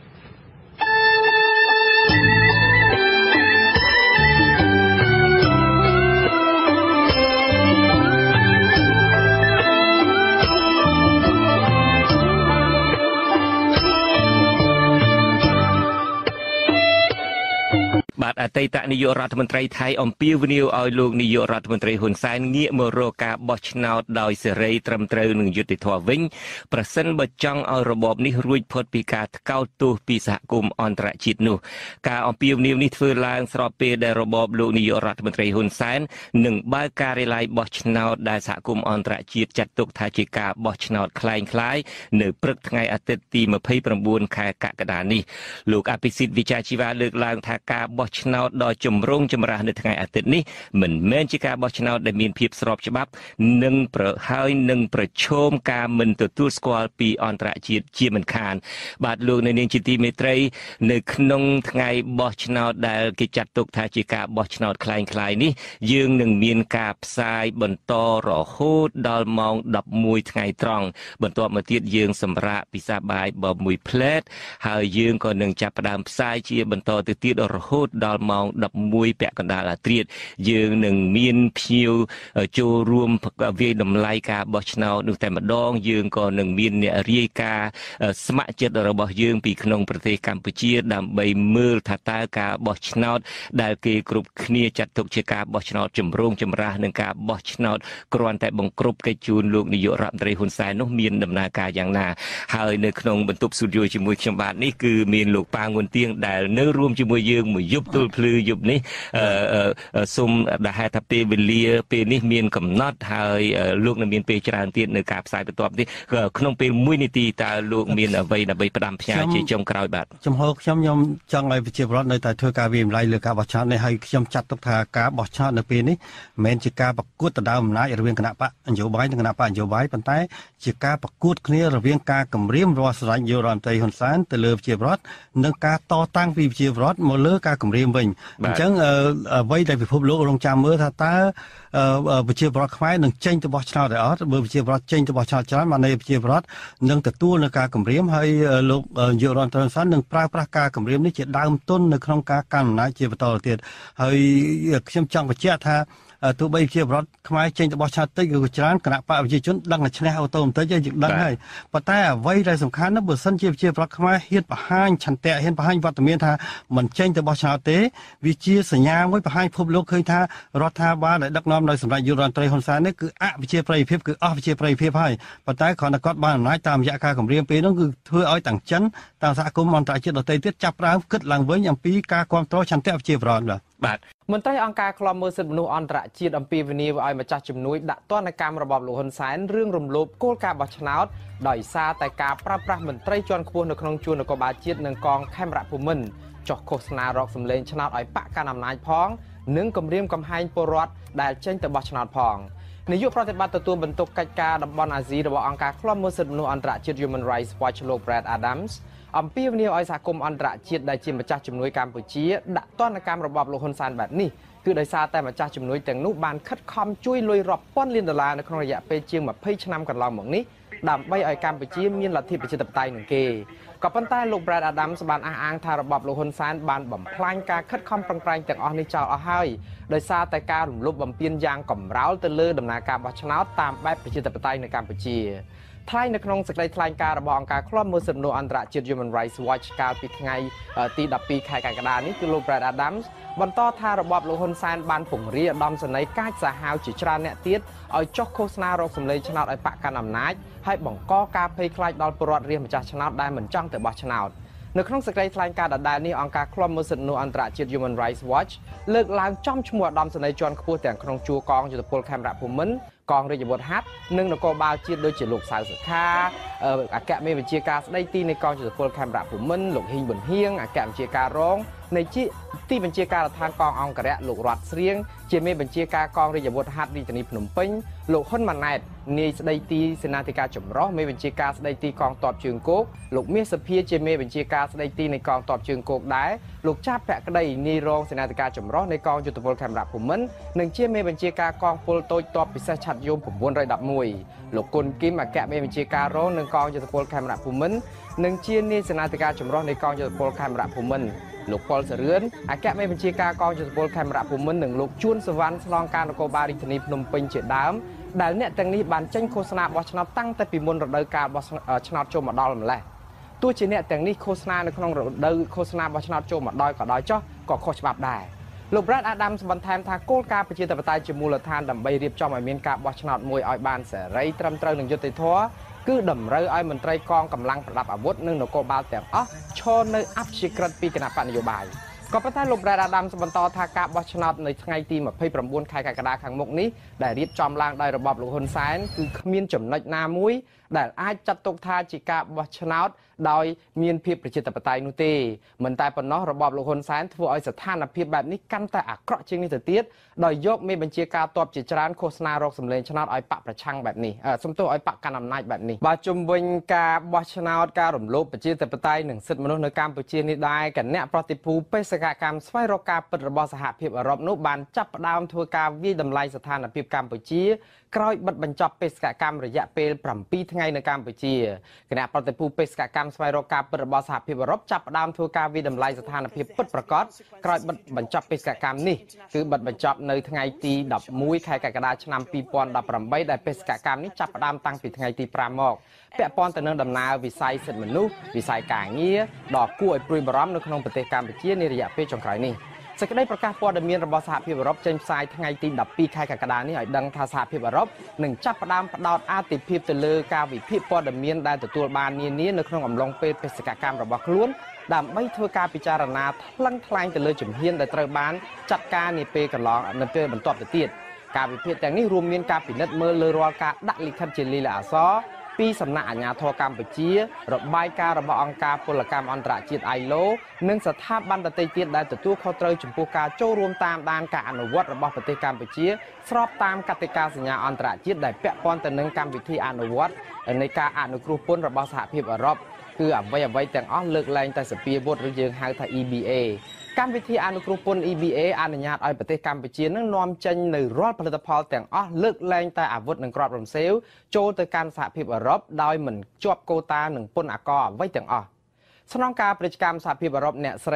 បាទអតីតនាយករដ្ឋមន្ត្រីថៃអំពាវនាវឲ្យលោកនាយករដ្ឋមន្ត្រីហ៊ុនសែនងាកមករកការបោះឆ្នោតដោយសេរីត្រឹមត្រូវនិងយុត្តិធម៌វិញប្រសិនបើចង់ឲ្យរបបនេះរួចផុតពីការថ្កោលទោសពីសហគមន៍អន្តរជាតិនោះការអំពាវនាវនេះធ្វើឡើងស្របពេលដែលរបបលោកនាយករដ្ឋមន្ត្រីហ៊ុនសែននឹងបើកការិយាល័យបោះឆ្នោតដែលសហគមន៍អន្តរជាតិចាត់ទុកថាជាការបោះឆ្នោតคล้ายៗនៅព្រឹកថ្ងៃអាទិត្យទី29ខែកក្កដានេះលោកអភិសិទ្ធវិជ្ជាជីវៈលើកឡើងថាការបោះឆ្នោតដ៏ចម្រូងចម្រាសនៅថ្ងៃអាទិត្យនេះមិនមែនជាការបោះឆ្នោតដែលមានភាពស្របច្បាប់និងប្រឈមការមិនទទួលស្គាល់ពីអន្តរជាតិជាមិនខានបាទលោកនៅនាងជាទីមេត្រីនៅក្នុងថ្ងៃបោះឆ្នោតដែលគេចាត់ទុកថាជាការបោះឆ្នោតคล้ายៗនេះយើងនឹងមានការផ្សាយបន្តរហូតដល់ម៉ោង11ថ្ងៃត្រង់បន្ទាប់មកទៀតយើងសម្រាកពិសាបាយបបមួយផ្លែតហើយយើងក៏នឹងចាប់ផ្ដើមផ្សាយជាបន្តទៅទៀតរហូតដដល់ម៉ោង11ពាក់កណ្ដាលរាត្រីយើងនឹងមានភ្ញៀវចូលរួមវាយតម្លៃការបោះឆ្នោតនោះតែម្ដងយើងក៏នឹងមានអ្នករាយការណ៍ស្ម័គ្រចិត្តរបស់យើងពីក្នុងប្រទេសកម្ពុជាដើម្បីមើលថាតើការបោះឆ្នោតដែលគេគ្រប់គ្នាចាត់ទុកជាការបោះឆ្នោតចម្រូងចម្រាសនិងការបោះឆ្នោតគ្រាន់តែបង្ក្រប់កិច្ចជូនលោកនាយករដ្ឋមន្ត្រីហ៊ុនសែននោះមានដំណើរការយ៉ាងណាហើយនៅក្នុងបន្ទប់ស៊ូឌីយោជាមួយខ្ញុំបាទនេះគឺមានលោកប៉ាងួនទៀងដែលនៅរួមជាមួយយើងមួយយប់ទល់ភ្លឺយប់នេះសូមដែលហេតុថាពេលវេលាពេលនេះមានកំណត់ហើយលោកនឹងមានពេលច្រើនទៀតនៅការផ្សាយបន្ទាប់នេះក្នុងពេល1នាទីតើលោកមានអ្វីដើម្បីផ្ដាំផ្ញើជាចុងក្រោយបាទចំហខ្ញុំចង់ឲ្យប្រជាពលរដ្ឋនៅតែធ្វើការវិម្លាយលើការបោះឆ្នោតនេះហើយខ្ញុំចាត់ទុកថាការបោះឆ្នោតនៅពេលនេះមិនមែនជាការប្រកួតដណ្ដើមអំណាចរវាងគណៈបកនយោបាយនិងគណៈបកនយោបាយប៉ុន្តែជាការប្រកួតគ្នារវាងការគម្រាមរាស់ស្រឡាញ់យុរដ្ឋមន្ត្រីហ៊ុនសែនទៅលើប្រជាពលរដ្ឋនិងការតតាំងពីប្រជាពលរដ្ឋមកលើការគម្រាមវិញអញ្ចឹងអ្វីដែលពិភពលោករងចាំមើលថាតើប្រជាពលរដ្ឋខ្មែរនឹងចេញទៅបោះឆ្នោតដែរអត់បើប្រជាពលរដ្ឋចេញទៅបោះឆ្នោតច្រើនបានន័យប្រជាពលរដ្ឋនឹងទទួលនឹងការគម្រាមហើយលោកនាយករដ្ឋមន្ត្រីហ៊ុនសែននឹងប្រើប្រាស់ការគម្រាមនេះជាដើមទុននៅក្នុងការកាន់អំណាចជាបន្តទៅទៀតហើយខ្ញុំចង់បញ្ជាក់ថាទោះបីជាពលរដ្ឋខ្មែរចេញទៅបោះឆ្នោតតិចឬក៏ច្រើនគណៈបកប្រជាជនដឹងតែឈ្នះអូតូបន្តិចយើងដឹងហើយប៉ុន្តែអ្វីដែលសំខាន់នោះបើសិនជាប្រជាពលរដ្ឋខ្មែរហ៊ានបង្ហាញឆន្ទៈហ៊ានបង្ហាញវត្តមានថាមិនចេញទៅបោះឆ្នោតទេវាជាសញ្ញាមួយបង្ហាញពិភពលោកឃើញថារដ្ឋាភិបាលដែលដឹកនាំដោយសម្ដេចយុវរដ្ឋមន្ត្រីហ៊ុនសែននេះគឺអប្រជាប្រិយភាពគឺអស់ប្រជាប្រិយភាពហើយប៉ុន្តែគ្រាន់តែគាត់បានអំណាចតាមរយៈការគម្រាមពេលនោះគឺធ្វើឲ្យទាំងចិនទាំងសហគមន៍អន្តរជាតិដទៃទៀតចាប់ផ្ដើមគិតឡើងវិញអំពីការគ្រប់គ្រងឆន្ទៈប្រជាពលរដ្ឋបាទមន្ត្រីអង្គការឃ្លាំមើលសិទ្ធិមនុស្សអន្តរជាតិអំពាវនាវឲ្យម្ចាស់ជំនួយដាក់ទណ្ឌកម្មរបបលោកហ៊ុនសែនរឿងរំលោភគោលការណ៍បោះឆ្នោតដោយសារតែការប្រើប្រាស់មន្ត្រីជាន់ខ្ពស់នៅក្នុងជួរនគរបាលជាតិនិងកងខេមរភូមិន្ទចុះឃោសនារកសម្លេងឆ្នោតឲ្យបកកណ្ដាលអំណាចផងនិងគម្រាមកំហែងពលរដ្ឋដែលចេញទៅបោះឆ្នោតផងនាយកប្រតិបត្តិទទួលបន្ទុកកិច្ចការតំបន់អាស៊ីរបស់អង្គការឃ្លាំមើលសិទ្ធិមនុស្សអន្តរជាតិ Human Rights Watch លោក Brad Adams អំពាវនាវឲ្យសហគមន៍អន្តរជាតិដែលជាម្ចាស់ជំនួយកម្ពុជាដាក់ទណ្ឌកម្មរបបលោកហ៊ុនសែនបែបនេះគឺដោយសារតែម្ចាស់ជំនួយទាំងនោះបានខិតខំជួយលុយរាប់ពាន់លានដុល្លារនៅក្នុងរយៈពេលជាង20ឆ្នាំកន្លងមកនេះដើម្បីឲ្យកម្ពុជាមានលទ្ធិប្រជាធិបតេយ្យនឹងគេក៏ប៉ុន្តែលោក Brad Adams បានអះអាងថារបបលោកហ៊ុនសែនបានបំផ្លាញការខិតខំប្រឹងប្រែងទាំងអស់នេះចោលអស់ហើយដោយសារតែការរំលោភបំពានយ៉ាងកំរោលទៅលើដំណើរការបោះឆ្នោតតាមបែបប្រជាធិបតេយ្យនៅកម្ពុជាថ្លែងនៅក្នុងសេចក្តីថ្លែងការណ៍របស់អង្គការឃ្លាំមើលសិទ្ធិមនុស្សអន្តរជាតិ Human Rights Watch កាលពីថ្ងៃទី12ខែកក្កដានេះគឺលោក Brad Adams បន្តថារបបលោកហ៊ុនសែនបានពង្រាយឧត្តមសេនីយ៍កាចសាហាវជាច្រើនអ្នកទៀតឲ្យចុះឃោសនារកសម្លេងឆ្នោតឲ្យបកកណ្ដាលអំណាចហើយបង្កការភ័យខ្លាចដល់ពលរដ្ឋរាស្ត្រម្ចាស់ឆ្នោតដែលមិនចង់ទៅបោះឆ្នោតនៅក្នុងសេចក្តីថ្លែងការណ៍ដដែលនេះអង្គការឃ្លាំមើលសិទ្ធិមនុស្សអន្តរជាតិ Human Rights Watch លើកឡើងចំឈ្មោះឧត្តមសេនីយ៍ជាន់ខ្ពស់ទាំងក្នុងជួរកងយុទ្ធពលខេមរភូមិន្ទកងរាជអាវុធហត្ថនិងនគរបាលជាតិដូចជាលោកសៅសុខាអគ្គមេបញ្ជាការស្ដីទីនៃកងយុទ្ធពលខេមរភូមិន្ទលោកហ៊ីងប៊ុនហៀងអគ្គបញ្ជាការរងនៃទីបញ្ជាការដ្ឋានកងអង្គរៈលោករតស្រៀងជាមេបញ្ជាការកងរាជអាវុធហត្ថរាជធានីភ្នំពេញលោកហ៊ុនម៉ាណែតនាយស្ដីទីសេនាធិការចម្រុះមេបញ្ជាការស្ដីទីកងទ័ពជើងគោកលោកមាសសុភាជាមេបញ្ជាការស្ដីទីនៃកងទ័ពជើងគោកដែរលោកចាប់ភក្តីនាយរងសេនាធិការចម្រុះនៃកងយុទ្ធពលខេមរភូមិន្ទនិងជាមេបញ្ជាការកងពលតូចទ័ពពិសេសឆ័ត្រយម911លោកគុណគឹមអគ្គមេបញ្ជាការរងនឹងកងយុទ្ធពលខេមរភូមិន្ទនិងជានាយសេនាធិការចម្រុះនៃកងយុទ្ធពលខេមរភូមិន្ទលោកប៉ុលសរឿនអគ្គមេបញ្ជាការកងយុទ្ធពលខេមរភូមិន្ទនិងលោកជួនសវណ្ណស្នងការនគរបាលរាជធានីភ្នំពេញជាដើមដែលអ្នកទាំងនេះបានចេញឃោសនាបោះឆ្នោតតាំងតែពីមុនរដូវកាលបោះឆ្នោតចូលមកដល់ម្លេះទោះជាអ្នកទាំងនេះឃោសនានៅក្នុងរដូវឃោសនាបោះឆ្នោតចូលមកដល់ក៏ដោយចុះក៏ខុសច្បាប់ដែរលោក Brad Adams បន្ថែមថាគោលការណ៍ប្រជាធិបតេយ្យជាមូលដ្ឋានដើម្បីរៀបចំឲ្យមានការបោះឆ្នោតមួយឲ្យបានសេរីត្រឹមត្រូវនិងយុត្តិធម៌គឺតម្រូវឲ្យមន្ត្រីកងកម្លាំងប្រដាប់អាវុធនិងនគរបាលទាំងអស់ឈរនៅអព្យាក្រឹតពីគណៈបកនយោបាយក៏ប៉ុន្តែលោក Brad Adams បន្តថាការបោះឆ្នោតនៅថ្ងៃទី29ខែកក្កដាខាងមុខនេះដែលរៀបចំឡើងដោយរបបលោកហ៊ុនសែនគឺគ្មានចំណុចណាមួយដែលអាចចាត់ទុកថាជាការបោះឆ្នោតដោយមានភាពប្រជាធិបតេយ្យនោះទេមិនតែប៉ុណ្ណោះរបបលោកហ៊ុនសែនធ្វើឲ្យស្ថានភាពបែបនេះកាន់តែអាក្រក់ជាងនេះទៅទៀតដោយយកមេបញ្ជាការទ័ពជាច្រើនឃោសនារកសម្លេងឆ្នោតឲ្យបកប្រឆាំងបែបនេះសំទោសឲ្យបកកណ្ដាលអំណាចបែបនេះបាទជុំវិញការបោះឆ្នោតការរំលោភប្រជាធិបតេយ្យនិងសិទ្ធិមនុស្សនៅកម្ពុជានេះដែរគណៈប្រតិភូបេសកកម្មស្វែងរកការពិតរបស់សហភាពអឺរ៉ុបនោះបានចាប់ផ្ដើមធ្វើការវិយតម្លៃស្ថានភាពកម្ពុជាក្រោយបិទបញ្ចប់បេសកកម្មរយៈពេល7ថ្ងៃថ្ងៃនៅកម្ពុជាគណៈប្រតិភូបេសកកម្មស្វែងរកការពិតរបស់សហភាពអឺរ៉ុបចាប់ផ្ដើមធ្វើការវិដំឡៃស្ថានភាពពិតប្រាកដក្រោយបិទបញ្ចប់បេសកកម្មនេះគឺបិទបញ្ចប់នៅថ្ងៃទី11ខែកក្កដាឆ្នាំ2018ដែលបេសកកម្មនេះចាប់ផ្ដើមតាំងពីថ្ងៃទី5មកពាក់ព័ន្ធទៅនឹងដំណើរវិស័យសិទ្ធិមនុស្សវិស័យការងារដ៏គួរឲ្យព្រួយបារម្ភនៅក្នុងប្រទេសកម្ពុជានារយៈពេលចុងក្រោយនេះសេចក្តីប្រកាសព័ត៌មានរបស់សហភាពអឺរ៉ុបចេញផ្សាយថ្ងៃទី12ខែកក្កដានេះឲ្យដឹងថាសហភាពអឺរ៉ុបនឹងចាប់ផ្ដើមផ្ដោតអាទិភាពទៅលើការវិភាគព័ត៌មានដែលទទួលបាននានានៅក្នុងអំឡុងពេលបេសកកម្មរបស់ខ្លួនដើម្បីធ្វើការពិចារណាថ្លឹងថ្លែងទៅលើជំហានដែលត្រូវបានចាត់ការនាពេលកន្លងនៅពេលបន្ទាប់ទៅទៀតការវិភាគទាំងនេះរួមមានការពិនិត្យមើលលើរាល់ការដាក់លិខិតជាលិខិតអក្សរពីសំណាក់អាជ្ញាធរកម្ពុជារបាយការណ៍របស់អង្គការពលកម្មអន្តរជាតិ ILO និងស្ថាប័នដទៃទៀតដែលទទួលខុសត្រូវចំពោះការចូលរួមតាមដានការអនុវត្តរបស់ប្រទេសកម្ពុជាស្របតាមកតិកាសញ្ញាអន្តរជាតិដែលពាក់ព័ន្ធទៅនឹងកម្មវិធីអនុវត្តនៃការអនុគ្រោះពន្ធរបស់សហភាពអឺរ៉ុបគឺអ្វីៗទាំងអស់លើកលែងតែសភាវុធឬយើងហៅថា EBA កម្មវិធីអនុគ្រោះពន្ធ EBA អនុញ្ញាតឲ្យប្រទេសកម្ពុជានឹងនាំចេញនៅរាល់ផលិតផលទាំងអស់លើកលែងតែអាវុធនិងគ្រាប់រំសេវចូលទៅកាន់សហភាពអឺរ៉ុបដោយមិនជាប់កូតានឹងពន្ធអាករអ្វីទាំងអស់ស្នងការពាណិជ្ជកម្មសហភាពអឺរ៉ុបអ្នកស្រី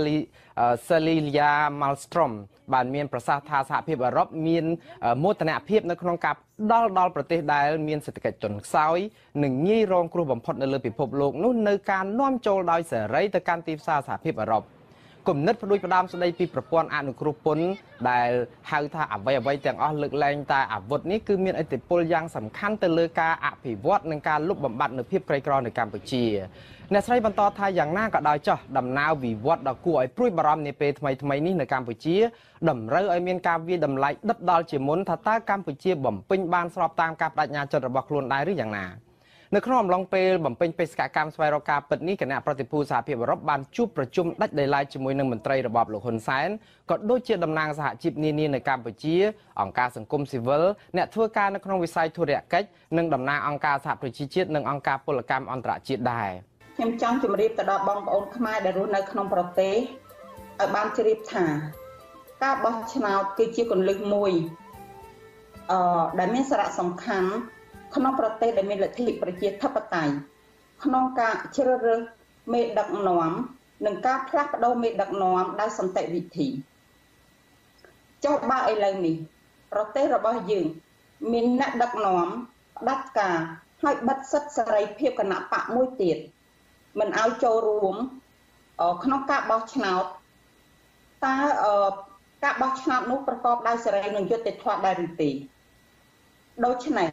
Cecilia Malmström បានមានប្រសាសន៍ថាសហភាពអឺរ៉ុបមានមោទនភាពនៅក្នុងការដល់ប្រទេសដែលមានសេដ្ឋកិច្ចទន់ខ្សោយនិងងាយរងគ្រោះបំផុតនៅលើពិភពលោកនោះនៅការនាំចូលដោយសេរីទៅកាន់ទីផ្សារសហភាពអឺរ៉ុបគំនិតផ្ដួចផ្ដើមស្ដីពីប្រព័ន្ធអនុគ្រោះពន្ធដែលហៅថាអ្វីទាំងអស់លើកលែងតែអាវុធនេះគឺមានឥទ្ធិពលយ៉ាងសំខាន់ទៅលើការអភិវឌ្ឍនិងការលុបបំបាត់នូវភាពក្រីក្រនៅកម្ពុជាអ្នកស្រីបន្តថាយ៉ាងណាក៏ដោយចោះដំណើរវិវត្តដ៏គួរឲ្យព្រួយបារម្ភនាពេលថ្មីនេះនៅកម្ពុជាតម្រូវឲ្យមានការវាយតម្លៃដិតដល់ជាមុនថាតើកម្ពុជាបំពេញបានស្របតាមការបដិញ្ញាចិត្តរបស់ខ្លួនដែរឬយ៉ាងណានៅក្នុងអំឡុងពេលបំពេញបេសកកម្មស្វែងរកការពិតនេះគណៈប្រតិភូសហភាពអឺរ៉ុបបានជួបប្រជុំដាច់ដោយឡែកជាមួយនឹងមន្ត្រីរបបលោកហ៊ុនសែនក៏ដូចជាតំណាងសហជីពនានានៅកម្ពុជាអង្គការសង្គមស៊ីវិលអ្នកធ្វើការនៅក្នុងវិស័យធុរកិច្ចនិងតំណាងអង្គការសហប្រជាជាតិនិងអង្គការពលកម្មអន្តរជាតិដែរខ្ញុំចង់ជម្រាបទៅដល់បងប្អូនខ្មែរដែលរស់នៅក្នុងប្រទេសឲ្យបានជ្រាបថាការបោះឆ្នោតគឺជាគន្លឹះមួយដែលមានសារៈសំខាន់ក្នុងប្រទេសដែលមានលទ្ធិប្រជាធិបតេយ្យក្នុងការជ្រើសរើសមេដឹកនាំនិងការផ្លាស់ប្ដូរមេដឹកនាំដោយសន្តិវិធីចុះបើឥឡូវនេះប្រទេសរបស់យើងមានអ្នកដឹកនាំផ្ដាច់ការហើយបិទសិទ្ធិសេរីភាពគណៈបកមួយទៀតមិនឲ្យចូលរួមក្នុងការបោះឆ្នោតតើការបោះឆ្នោតនោះប្រកបដោយសេរីនិងយុត្តិធម៌ដែរឬទេដូច្នេះ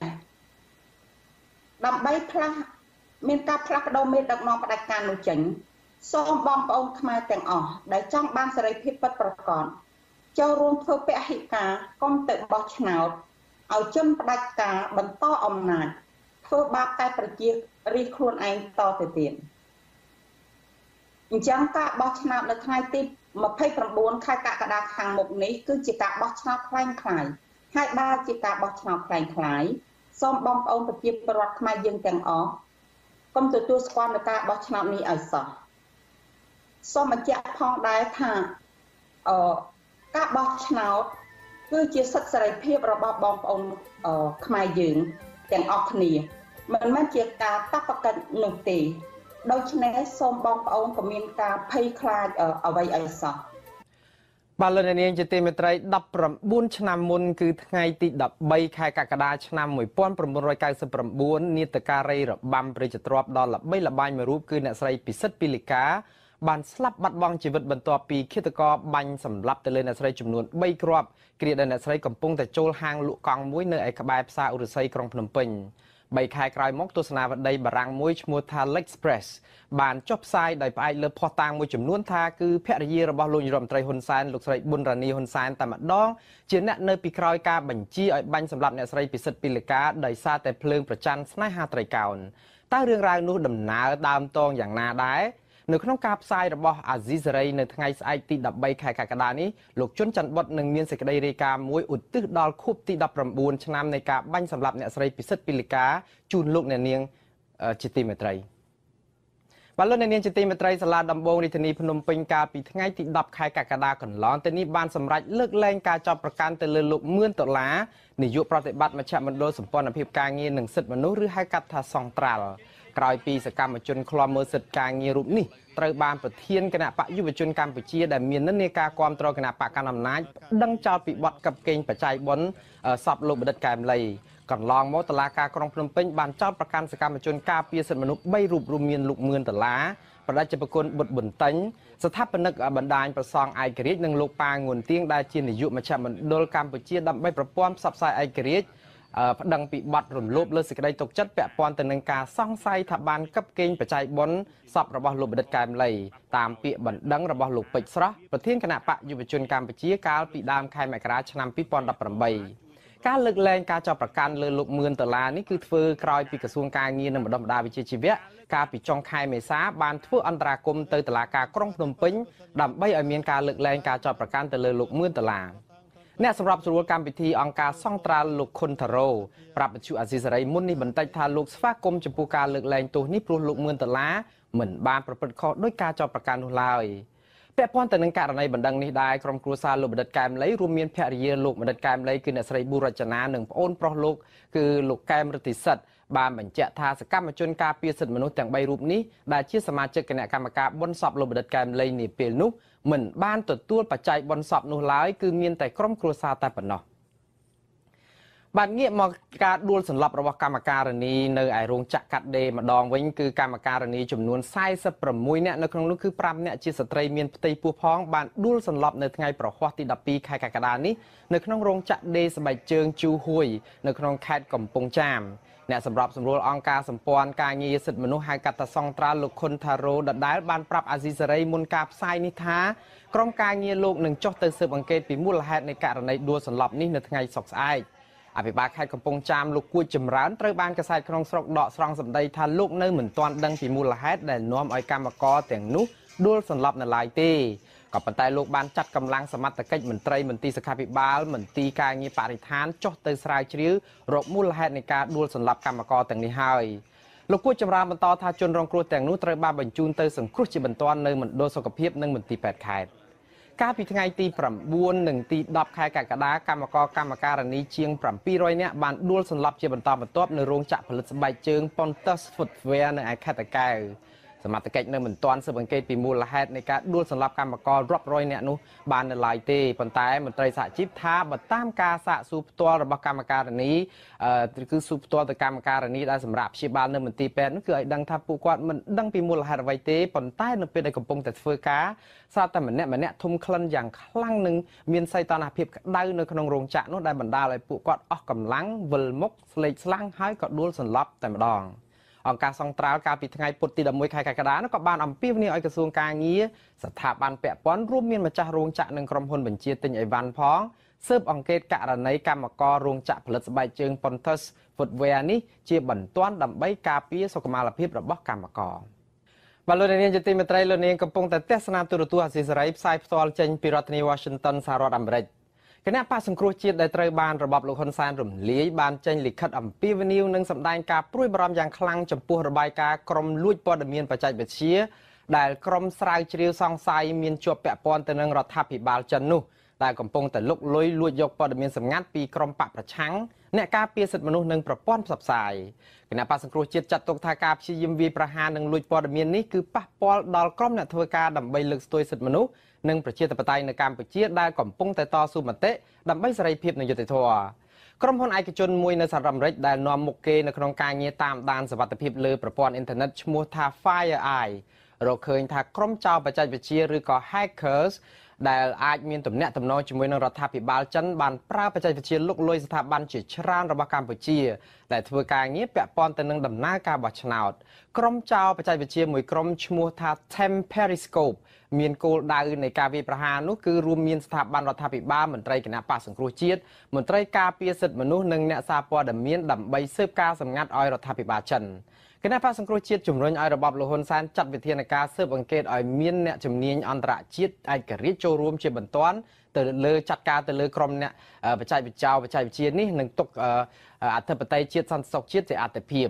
ដើម្បីមានការផ្លាស់ប្ដូរមេដឹកនាំផ្ដាច់ការនោះចេញសូមបងប្អូនខ្មែរទាំងអស់ដែលចង់បានសេរីភាពពិតប្រាកដចូលរួមធ្វើពហិការកុំទៅបោះឆ្នោតឲ្យជនផ្ដាច់ការបន្តអំណាចធ្វើបាបតែប្រជារាស្ត្រខ្លួនឯងតទៅទៀតអញ្ចឹងការបោះឆ្នោតនៅថ្ងៃទី29ខែកក្កដាខាងមុខនេះគឺជាការបោះឆ្នោតคล้ายៗហើយបើជាការបោះឆ្នោតคล้ายៗសូមបងប្អូនប្រជាពលរដ្ឋខ្មែរយើងទាំងអស់កុំទទួលស្គាល់នៅការបោះឆ្នោតនេះឲ្យសោះសូមបញ្ជាក់ផងដែរថាការបោះឆ្នោតគឺជាសិទ្ធិសេរីភាពរបស់បងប្អូនខ្មែរយើងទាំងអស់គ្នាមិនមែនជាការតបកិច្ចនោះទេដូច្នេះសូមបងប្អូនក៏មានការភ័យខ្លាចអ្វីឲ្យសោះបាទលោកនាងជាទីមេត្រី19ឆ្នាំមុនគឺថ្ងៃទី13ខែកក្កដាឆ្នាំ1999នាដការីរបាំព្រះរាជទ្រព្យដ៏ល្បីល្បាញមួយរូបគឺអ្នកស្រីពិសិដ្ឋពីលីកាបានស្លាប់បាត់បង់ជីវិតបន្ទាប់ពីឃាតករបាញ់សម្លាប់ទៅលើអ្នកស្រីចំនួន3គ្រាប់គ្រាដែលអ្នកស្រីកំពុងតែចូលហាងលក់កង់មួយនៅឯក្បែរផ្សារឧរស័យក្រុងភ្នំពេញ3ខែក្រោយមកទស្សនាវដ្តីបារាំងមួយឈ្មោះថា L'Express បានចុះផ្សាយដោយផ្អែកលើភស្តុតាងមួយចំនួនថាគឺភរិយារបស់លោកនាយរដ្ឋមន្ត្រីហ៊ុនសែនលោកស្រីប៊ុនរ៉ានីហ៊ុនសែនតែម្ដងជាអ្នកនៅពីក្រោយការបញ្ជាឲ្យបាញ់សម្លាប់អ្នកស្រីពិសិដ្ឋពីលីកាដោយសារតែភ្លើងប្រច័ណ្ឌស្នេហាត្រីកោណតើរឿងរ៉ាវនោះដំណើរដើមតងយ៉ាងណាដែរនៅក្នុងការផ្សាយរបស់អាស៊ីសេរីនៅថ្ងៃស្អែកទី13ខែកក្កដានេះលោកជុនច័ន្ទបុត្រនឹងមានសេចក្តីរាយការណ៍មួយឧទ្ទិសដល់ខួបទី19ឆ្នាំនៃការបាញ់សម្លាប់អ្នកស្រីពិសិដ្ឋពីលីកាជូនលោកអ្នកនាងជាទីមេត្រីបាទលោកអ្នកនាងជាទីមេត្រីសាលាដំបងរាជធានីភ្នំពេញកាលពីថ្ងៃទី10ខែកក្កដាកន្លងទៅនេះបានសម្រេចលើកលែងការចាប់ប្រកាន់ទៅលើលោកមឿនដុល្លារនាយកប្រតិបត្តិមជ្ឈមណ្ឌលសម្ព័ន្ធភាពការងារនិងសិទ្ធិមនុស្សឬហៅកាត់ថាសង្ត្រាល់ក្រោយពីសកម្មជនឃ្លាំមើលសិទ្ធិការងាររូបនេះត្រូវបានប្រធានគណៈបកយុវជនកម្ពុជាដែលមាននិន្នាការគាំទ្រគណៈបកកណ្ដាលអំណាចដឹងចោទពីបទកាប់កេងបច្ច័យបុណ្យសពលោកបណ្ឌិតកែមលីកន្លងមកតុលាការក្រុងភ្នំពេញបានចោទប្រកាន់សកម្មជនការពារសិទ្ធិមនុស្ស3រូបរួមមានលោកមឿនដុល្លារប្រដេចប្រគុណបុត្របន្ទិញស្ថាបនិកបណ្ដាញប្រសង់ឯករាជ្យនិងលោកប៉ាងួនទៀងដែលជានាយកមជ្ឈមណ្ឌលកម្ពុជាដើម្បីប្រព័ន្ធផ្សព្វផ្សាយឯករាជ្យប្តឹងពីបទរំលោភលើសេចក្តីទុកចិត្តពាក់ព័ន្ធទៅនឹងការសង្ស័យថាបានកាប់កេងបច្ច័យបុណ្យសពរបស់លោកបណ្ឌិតកែមលីតាមពាក្យបណ្ដឹងរបស់លោកពេជ្រស្រស់ប្រធានគណៈបកយុវជនកម្ពុជាកាលពីដើមខែមករាឆ្នាំ2018ការលើកលែងការចោទប្រកាន់លើលោកមឿនដុល្លារនេះគឺធ្វើក្រោយពីក្រសួងការងារនិងបណ្ដុះបណ្ដាលវិជ្ជាជីវៈកាលពីចុងខែមេសាបានធ្វើអន្តរាគមន៍ទៅតុលាការក្រុងភ្នំពេញដើម្បីឲ្យមានការលើកលែងការចោទប្រកាន់ទៅលើលោកមឿនដុល្លារអ្នកសម្របសម្រួលកម្មវិធីអង្គការសង្ត្រាល់លោកខុនថារ៉ូប្រាប់វិទ្យុអាស៊ីសេរីមុននេះបន្តិចថាលោកស្វាគមន៍ចំពោះការលើកលែងទោសនេះព្រោះលោកមឿនដុល្លារមិនបានប្រព្រឹត្តខុសដោយការចោទប្រកាន់នោះឡើយពាក់ព័ន្ធទៅនឹងករណីបណ្ដឹងនេះដែរក្រុមគ្រួសារលោកបណ្ឌិតកែមលីរួមមានភរិយាលោកបណ្ឌិតកែមលីគឺអ្នកស្រីប៊ូរចនានិងប្អូនប្រុសលោកគឺលោកកែមរិទ្ធិសិទ្ធបានបញ្ជាក់ថាសកម្មជនការពារសិទ្ធិមនុស្សទាំង3រូបនេះដែលជាសមាជិកគណៈកម្មការបុណ្យសពលោកបណ្ឌិតកែមលីនាពេលនោះមិនបានទទួលបច្ច័យបុណ្យសពនោះឡើយគឺមានតែក្រុមគ្រួសារតែប៉ុណ្ណោះបានងាកមកការដួលសន្លប់របស់កម្មការិនីនៅឯរោងចក្រកាត់ដេរម្ដងវិញគឺកម្មការិនីចំនួន46នាក់នៅក្នុងនោះគឺ5នាក់ជាស្ត្រីមានផ្ទៃពោះផងបានដួលសន្លប់នៅថ្ងៃប្រហ័សទី12ខែកក្កដានេះនៅក្នុងរោងចក្រដេរស្បែកជើងជូហួយនៅក្នុងខេត្តកំពង់ចាមអ្នកសម្របសម្រួលអង្គការសម្ព័ន្ធការងារសិទ្ធិមនុស្សហៅកាត់ថាសង្ត្រាល់លោកខុនថារ៉ូដដែលបានប្រាប់អាស៊ីសេរីមុនការផ្សាយនេះថាក្រុមការងារលោកនឹងចុះទៅស៊ើបអង្កេតពីមូលហេតុនៃករណីដួលសន្លប់នេះនៅថ្ងៃសុក្រស្អែកអភិបាលខេត្តកំពង់ចាមលោកគួចចម្រើនត្រូវបានកាសែតក្នុងស្រុកដកស្រង់សម្ដីថាលោកនៅមិនទាន់ដឹងពីមូលហេតុដែលនាំឲ្យកម្មករទាំងនោះដួលសន្លប់នៅឡើយទេក៏ប៉ុន្តែលោកបានចាត់កម្លាំងសមត្ថកិច្ចមន្ត្រីមន្ទីរសុខាភិបាលមន្ទីរការងារបរិស្ថានចុះទៅស្រាវជ្រាវរកមូលហេតុនៃការដួលសន្លប់កម្មករទាំងនេះហើយលោកគួចចម្រើនបន្តថាជនរងគ្រោះទាំងនោះត្រូវបានបញ្ជូនទៅសង្គ្រោះជាបន្ទាន់នៅមណ្ឌលសុខភាពនិងមន្ទីរពេទ្យខេត្តកាលពីថ្ងៃទី9និងទី10ខែកក្កដាកម្មការិនីជាង700នាក់បានដួលសន្លប់ជាបន្តបន្ទាប់នៅរោងចក្រផលិតស្បែកជើង Pontus Footwear នៅឯខេត្តតាកែវសមត្ថកិច្ចនៅមិនទាន់ស៊ើបអង្កេតពីមូលហេតុនៃការដួលសន្លប់កម្មកររាប់រយនាក់នោះបាននៅឡើយទេប៉ុន្តែមន្ត្រីសហជីពថាបើតាមការសាកសួរផ្ទាល់របស់កម្មការិនីគឺសួរផ្ទាល់ទៅកម្មការិនីដែលសម្រាប់ព្យាបាលនៅមន្ទីរពេទ្យនោះគឺឲ្យដឹងថាពួកគាត់មិនដឹងពីមូលហេតុអ្វីទេប៉ុន្តែនៅពេលដែលកំពុងតែធ្វើការស្រាប់តែម្នាក់ធំក្លិនយ៉ាងខ្លាំងនិងមានសីតុណ្ហភាពក្តៅនៅក្នុងរោងចក្រនោះដែលបណ្ដាលឲ្យពួកគាត់អស់កម្លាំងវិលមុខស្លេកស្លាំងហើយក៏ដួលសន្លប់តែម្ដងអង្គការសង្ត្រាល់កាលពីថ្ងៃពុធទី11ខែកក្កដានោះក៏បានអំពាវនាវឲ្យក្រសួងការងារស្ថាប័នពាក់ព័ន្ធរួមមានម្ចាស់រោងចក្រនិងក្រុមហ៊ុនបញ្ជាទិញអីវ៉ាន់ផងស៊ើបអង្កេតករណីកម្មកររោងចក្រផលិតស្បែកជើង Pontus Footwear នេះជាបន្ទាន់ដើម្បីការពារសុខុមាលភាពរបស់កម្មករបាទលោកនាងជាទីមេត្រីលោកនាងកំពុងតែទស្សនាទូរទស្សន៍អាស៊ីសេរីផ្សាយផ្ទាល់ចេញពីរដ្ឋធានី Washington សហរដ្ឋអាមេរិកគណៈបកសង្គ្រោះជាតិដែលត្រូវបានរបបលោកហ៊ុនសែនរំលាយបានចេញលិខិតអំពាវនាវនិងសម្ដែងការព្រួយបារម្ភយ៉ាងខ្លាំងចំពោះរបាយការណ៍ក្រុមលួចព័ត៌មានបច្ចេកវិទ្យាដែលក្រុមស្រាវជ្រាវសង្ស័យមានជាប់ពាក់ព័ន្ធទៅនឹងរដ្ឋាភិបាលចិននោះដែលកំពុងតែលុកលុយលួចយកព័ត៌មានសម្ងាត់ពីក្រុមបកប្រឆាំងអ្នកការពារសិទ្ធិមនុស្សនិងប្រព័ន្ធផ្សព្វផ្សាយគណៈបកសង្គ្រោះជាតិចាត់ទុកថាការព្យាយាមវាយប្រហារនិងលួចព័ត៌មាននេះគឺប៉ះពាល់ដល់ក្រុមអ្នកធ្វើការដើម្បីលើកស្ទួយសិទ្ធិមនុស្សនិងប្រជាធិបតេយ្យនៅកម្ពុជាដែលកំពុងតែតស៊ូមតិដើម្បីសេរីភាពនិងយុត្តិធម៌ក្រុមហ៊ុនឯកជនមួយនៅសហរដ្ឋអាមេរិកដែលនាំមុខគេនៅក្នុងការងារតាមដានសុវត្ថិភាពលើប្រព័ន្ធអ៊ីនធឺណិតឈ្មោះថា FireEye រកឃើញថាក្រុមចោរបច្ចេកវិទ្យាឬក៏ hackers ដែលអាចមានទំនាក់ទំនងជាមួយនឹងរដ្ឋាភិបាលចិនបានប្រើបច្ចេកវិទ្យាលុកលុយស្ថាប័នជាច្រើនរបស់កម្ពុជាដែលធ្វើការងារពាក់ព័ន្ធទៅនឹងដំណើរការបោះឆ្នោតក្រុមចោរបច្ចេកវិទ្យាមួយក្រុមឈ្មោះថា Temperiscope មានគោលដៅនៃការវាយប្រហារនោះគឺរួមមានស្ថាប័នរដ្ឋាភិបាលមន្ត្រីគណៈបកសង្គ្រោះជាតិមន្ត្រីការពារសិទ្ធិមនុស្សនិងអ្នកសារព័ត៌មានដើម្បីស៊ើបការសម្ងាត់ឲ្យរដ្ឋាភិបាលចិនគណៈបកសង្គ្រោះជាតិជំរុញឲ្យរបបលោកហ៊ុនសែនចាត់វិធានការស៊ើបអង្កេតឲ្យមានអ្នកជំនាញអន្តរជាតិឯករាជ្យចូលរួមជាបន្ទាន់ទៅលើចាត់ការទៅលើក្រុមអ្នកបច្ចេកវិទ្យានេះនឹងទុកអធិបតេយ្យជាតិសន្តិសុខជាតិជាអត្ថិភាព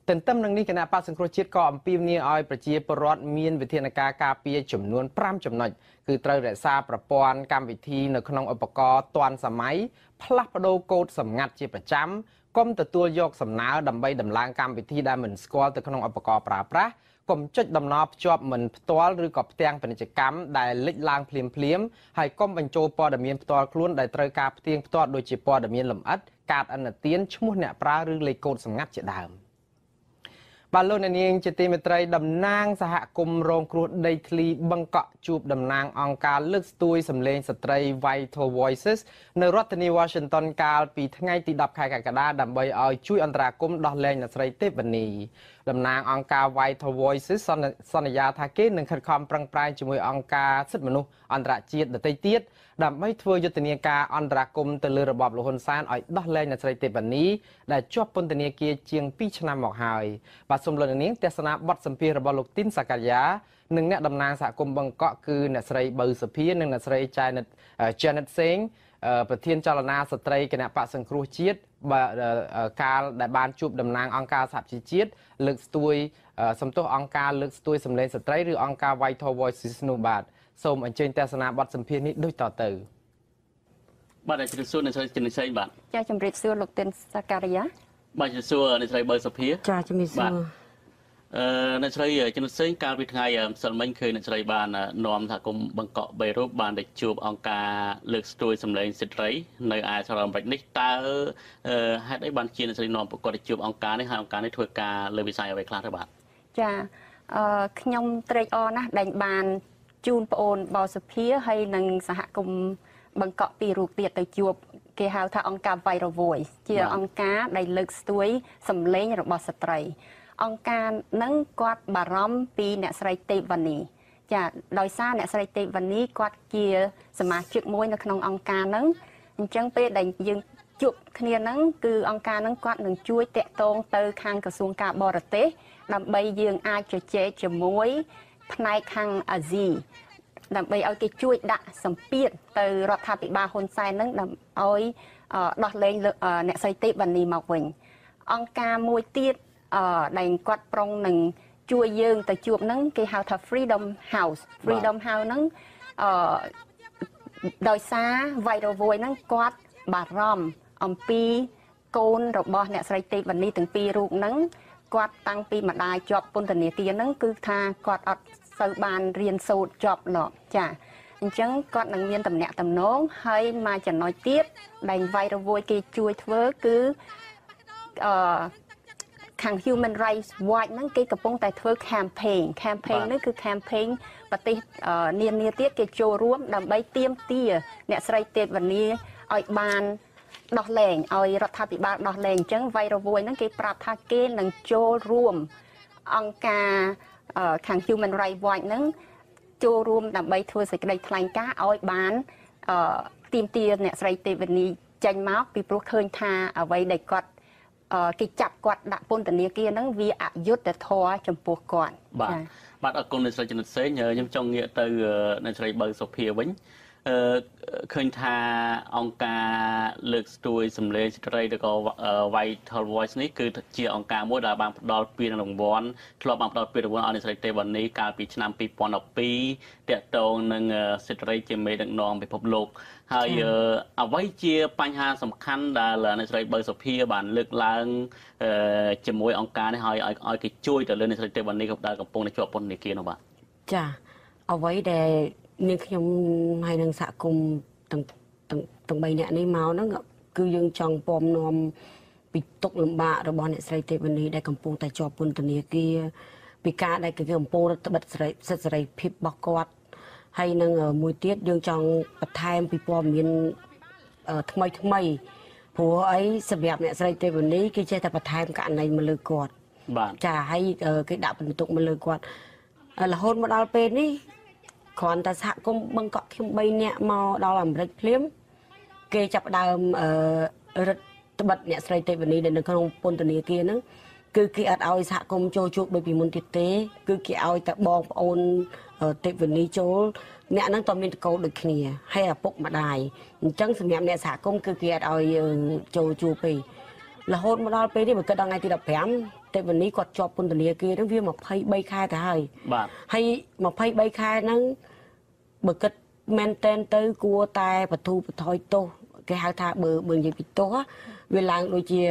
ទន្ទឹមនឹងនេះគណៈបក្សសង្គ្រោះជាតិក៏អំពាវនាវឲ្យប្រជាពលរដ្ឋមានវិធានការការពារចំនួន5ចំណុចគឺត្រូវរក្សាប្រព័ន្ធកម្មវិធីនៅក្នុងឧបករណ៍ទាន់សម័យផ្លាស់ប្ដូរកូដសម្ងាត់ជាប្រចាំកុំទទួលយកសំណើដើម្បីដំឡើងកម្មវិធីដែលមិនស្គាល់ទៅក្នុងឧបករណ៍ប្រើប្រាស់កុំចុចដំណរភ្ជាប់មិនផ្ទាល់ឬក៏ផ្ទាំងពាណិជ្ជកម្មដែលលេចឡើងភ្លាមហើយកុំបញ្ចូលព័ត៌មានផ្ទាល់ខ្លួនដែលត្រូវការផ្ទៀងផ្ទាត់ដូចជាព័ត៌មានលម្អិតកាតឥណទានឈ្មោះអ្នកប្រើឬលេខកូដសម្ងាត់ជាដើមបាទលោកអ្នកនាងជាទីមេត្រីតំណាងសហគមន៍រងគ្រោះដីធ្លីបឹងកក់ជួបតំណាងអង្គការលើកស្ទួយសម្លេងស្ត្រី Vital Voices នៅរដ្ឋធានី Washington កាលពីថ្ងៃទី10ខែកក្កដាដើម្បីឲ្យជួយអន្តរាគមន៍ដោះលែងអ្នកស្រីទេពវនីតំណាងអង្គការ Vital Voices សន្យាថាគេនឹងខិតខំប្រឹងប្រែងជាមួយអង្គការសិទ្ធិមនុស្សអន្តរជាតិដទៃទៀតដើម្បីធ្វើយុទ្ធនាការអន្តរាគមន៍ទៅលើរបបលហ៊ុនសែនឲ្យដោះលែងអ្នកស្រីទេពវនីដែលជាប់ពន្ធនាគារជាង2ឆ្នាំមកហើយបាទសូមលោកនាងទស្សនាបទសម្ភាសន៍របស់លោកទីនសាកាយ៉ានិងអ្នកតំណាងសហគមន៍បឹងកក់គឺអ្នកស្រីបើសុភានិងអ្នកស្រីJanet Singh ប្រធានចលនាស្ត្រីគណៈបក្សសង្គ្រោះជាតិកាលដែលបានជួបតំណាងអង្គការសហជីវជាតិលើកស្ទួយសំទោសអង្គការលើកស្ទួយសម្លេងស្ត្រីឬអង្គការ Vital Voices នោះបាទសូមអញ្ជើញទស្សនាបទសម្ភាសន៍នេះដូចតទៅបាទជំរាបសួរអ្នកស្រីចិនសេងបាទចាជំរាបសួរលោកទីនសាការីយ៉ាបាទជំរាបសួរអ្នកស្រីបើសុភាចាជំរាបសួរអ្នកស្រីចិនសេងកាលពីថ្ងៃម្សិលមិញឃើញអ្នកស្រីបាននាំសហគមន៍បង្កក់3រូបបានទៅជួបអង្គការលើកស្ទួយសម្លេងស្ត្រីនៅឯសហរដ្ឋអាមេរិកនេះតើហេតុអីបានជាអ្នកស្រីនាំប្រកបទៅជួបអង្គការនេះហើយអង្គការនេះធ្វើការលើវិស័យអ្វីខ្លះទៅបាទចាខ្ញុំត្រេកអរណាស់ដែលបានជូនប្អូនបោសុភាហើយនិងសហគមន៍បង្កក់ពីរូបទៀតទៅជួបគេហៅថាអង្គការ Vital Voice ជាអង្គការដែលលើកស្ទួយសម្លេងរបស់ស្ត្រីអង្គការនឹងគាត់បារម្ភពីអ្នកស្រីទេពវនីចាដោយសារអ្នកស្រីទេពវនីគាត់ជាសមាជិកមួយនៅក្នុងអង្គការនឹងអញ្ចឹងពេលដែលយើងជួបគ្នានឹងគឺអង្គការនឹងគាត់នឹងជួយតាក់ទងទៅខាងក្រសួងការបរទេសដើម្បីយើងអាចជជែកជាមួយផ្នែកខាងអាស៊ីដើម្បីឲ្យគេជួយដាក់សម្ពាធទៅរដ្ឋាភិបាលហ៊ុនសែននឹងដើម្បីឲ្យដោះលែងអ្នកស្រីទេពវនីមកវិញអង្គការមួយទៀតដែលគាត់ប្រុងនឹងជួយយើងទៅជួបនឹងគេហៅថា Freedom House ហ្នឹងដោយសារ Vital Voice ហ្នឹងគាត់បារម្ភអំពីកូនរបស់អ្នកស្រីទេពវនីទាំងពីររូបហ្នឹងគាត់តាំងពីម្ដាយជាប់ពន្ធនាគារហ្នឹងគឺថាគាត់អត់សូវបានរៀនសូត្រចប់ឡោចាអញ្ចឹងគាត់នឹងមានតំណែងតំណងហើយមកចំណុចទៀតដែល Vital Voice គេជួយធ្វើគឺខាង Human Rights Watch ហ្នឹងគេកំពុងតែធ្វើ campaign នេះគឺ campaign ប្រទេសនានាទៀតគេចូលរួមដើម្បីទាមទារអ្នកស្រីទេពវនីឲ្យបានដោះលែងឲ្យរដ្ឋាភិបាលដោះលែងអញ្ចឹង Vital Voice ហ្នឹងគេប្រាប់ថាគេនឹងចូលរួមអង្គការខាង Human Rights Watch ហ្នឹងចូលរួមដើម្បីធ្វើសេចក្តីថ្លែងការណ៍ឲ្យបានទាមទារអ្នកស្រីទេពវនីចេញមកពីព្រោះឃើញថាអ្វីដែលគាត់គេចាប់គាត់ដាក់ពន្ធនាគារហ្នឹងវាអយុត្តិធម៌ចំពោះគាត់បាទអរគុណអ្នកស្រីចំណិតសេងខ្ញុំចង់ងាកទៅអ្នកស្រីបើសុភាវិញឃើញថាអង្គការលើកស្ទួយសម្លេងស្ត្រីឬក៏ Vital Voice នេះគឺជាអង្គការមួយដែលបានផ្ដល់ពានរង្វាន់ធ្លាប់បានផ្ដល់ពានរង្វាន់ឲ្យអ្នកស្រីទេពវនីកាលពីឆ្នាំ2012តាក់ទងនឹងសិទ្ធិសេរីជាមេដឹកនាំពិភពលោកហើយអ្វីជាបញ្ហាសំខាន់ដែលអ្នកស្រីបើសុភាបានលើកឡើងជាមួយអង្គការនេះឲ្យគេជួយទៅលើអ្នកស្រីទេពវនីដែលកំពុងតែជាប់ពន្ធនាគារនោះបាទចាអ្វីដែលនាងខ្ញុំហើយនឹងសហគមន៍ទាំង3នាក់នេះមកហ្នឹងគឺយើងចង់ពំនាំពីទុកលំបាករបស់អ្នកស្រីទេពវនីដែលកំពុងតែជាប់ពន្ធនាគារពីការដែលគេកំពុងរដ្ឋបិទសិទ្ធិសេរីភាពរបស់គាត់ហើយនឹងមួយទៀតយើងចង់បន្ថែមពីព័ត៌មានថ្មីព្រោះអីសម្រាប់អ្នកស្រីទេពវនីគេចេះតែបន្ថែមករណីមកលើគាត់បាទចាហើយគេដាក់បន្ទុកមកលើគាត់រហូតមកដល់ពេលនេះគ្រាន់តែសហគមន៍បឹងកក់ខ្ញុំ3នាក់មកដល់អាមេរិកភ្លាមគេចាប់ដើមរដ្ឋបិទអ្នកស្រីទេពវនីនៅក្នុងពន្ធនាគារហ្នឹងគឺគេអត់ឲ្យសហគមន៍ចូលជួបដូចពីមុនទៀតទេគឺគេឲ្យតែបងប្អូនទេពវនីចូលអ្នកហ្នឹងតមានតកោដូចគ្នាហើយឪពុកម្ដាយអញ្ចឹងសម្រាប់អ្នកសហគមន៍គឺគេអត់ឲ្យចូលជួបទេរហូតមកដល់ពេលនេះបើគិតដល់ថ្ងៃទី15 តែวันนี้គាត់ជាប់ពន្ធនាគារហ្នឹងវា23ខែទៅហើយបាទហើយ23ខែហ្នឹងបើគិតមែនតែនទៅគួរតែបទូបថយទោសគេហៅថាបើនិយាយពីទោសវាឡើងដូចជា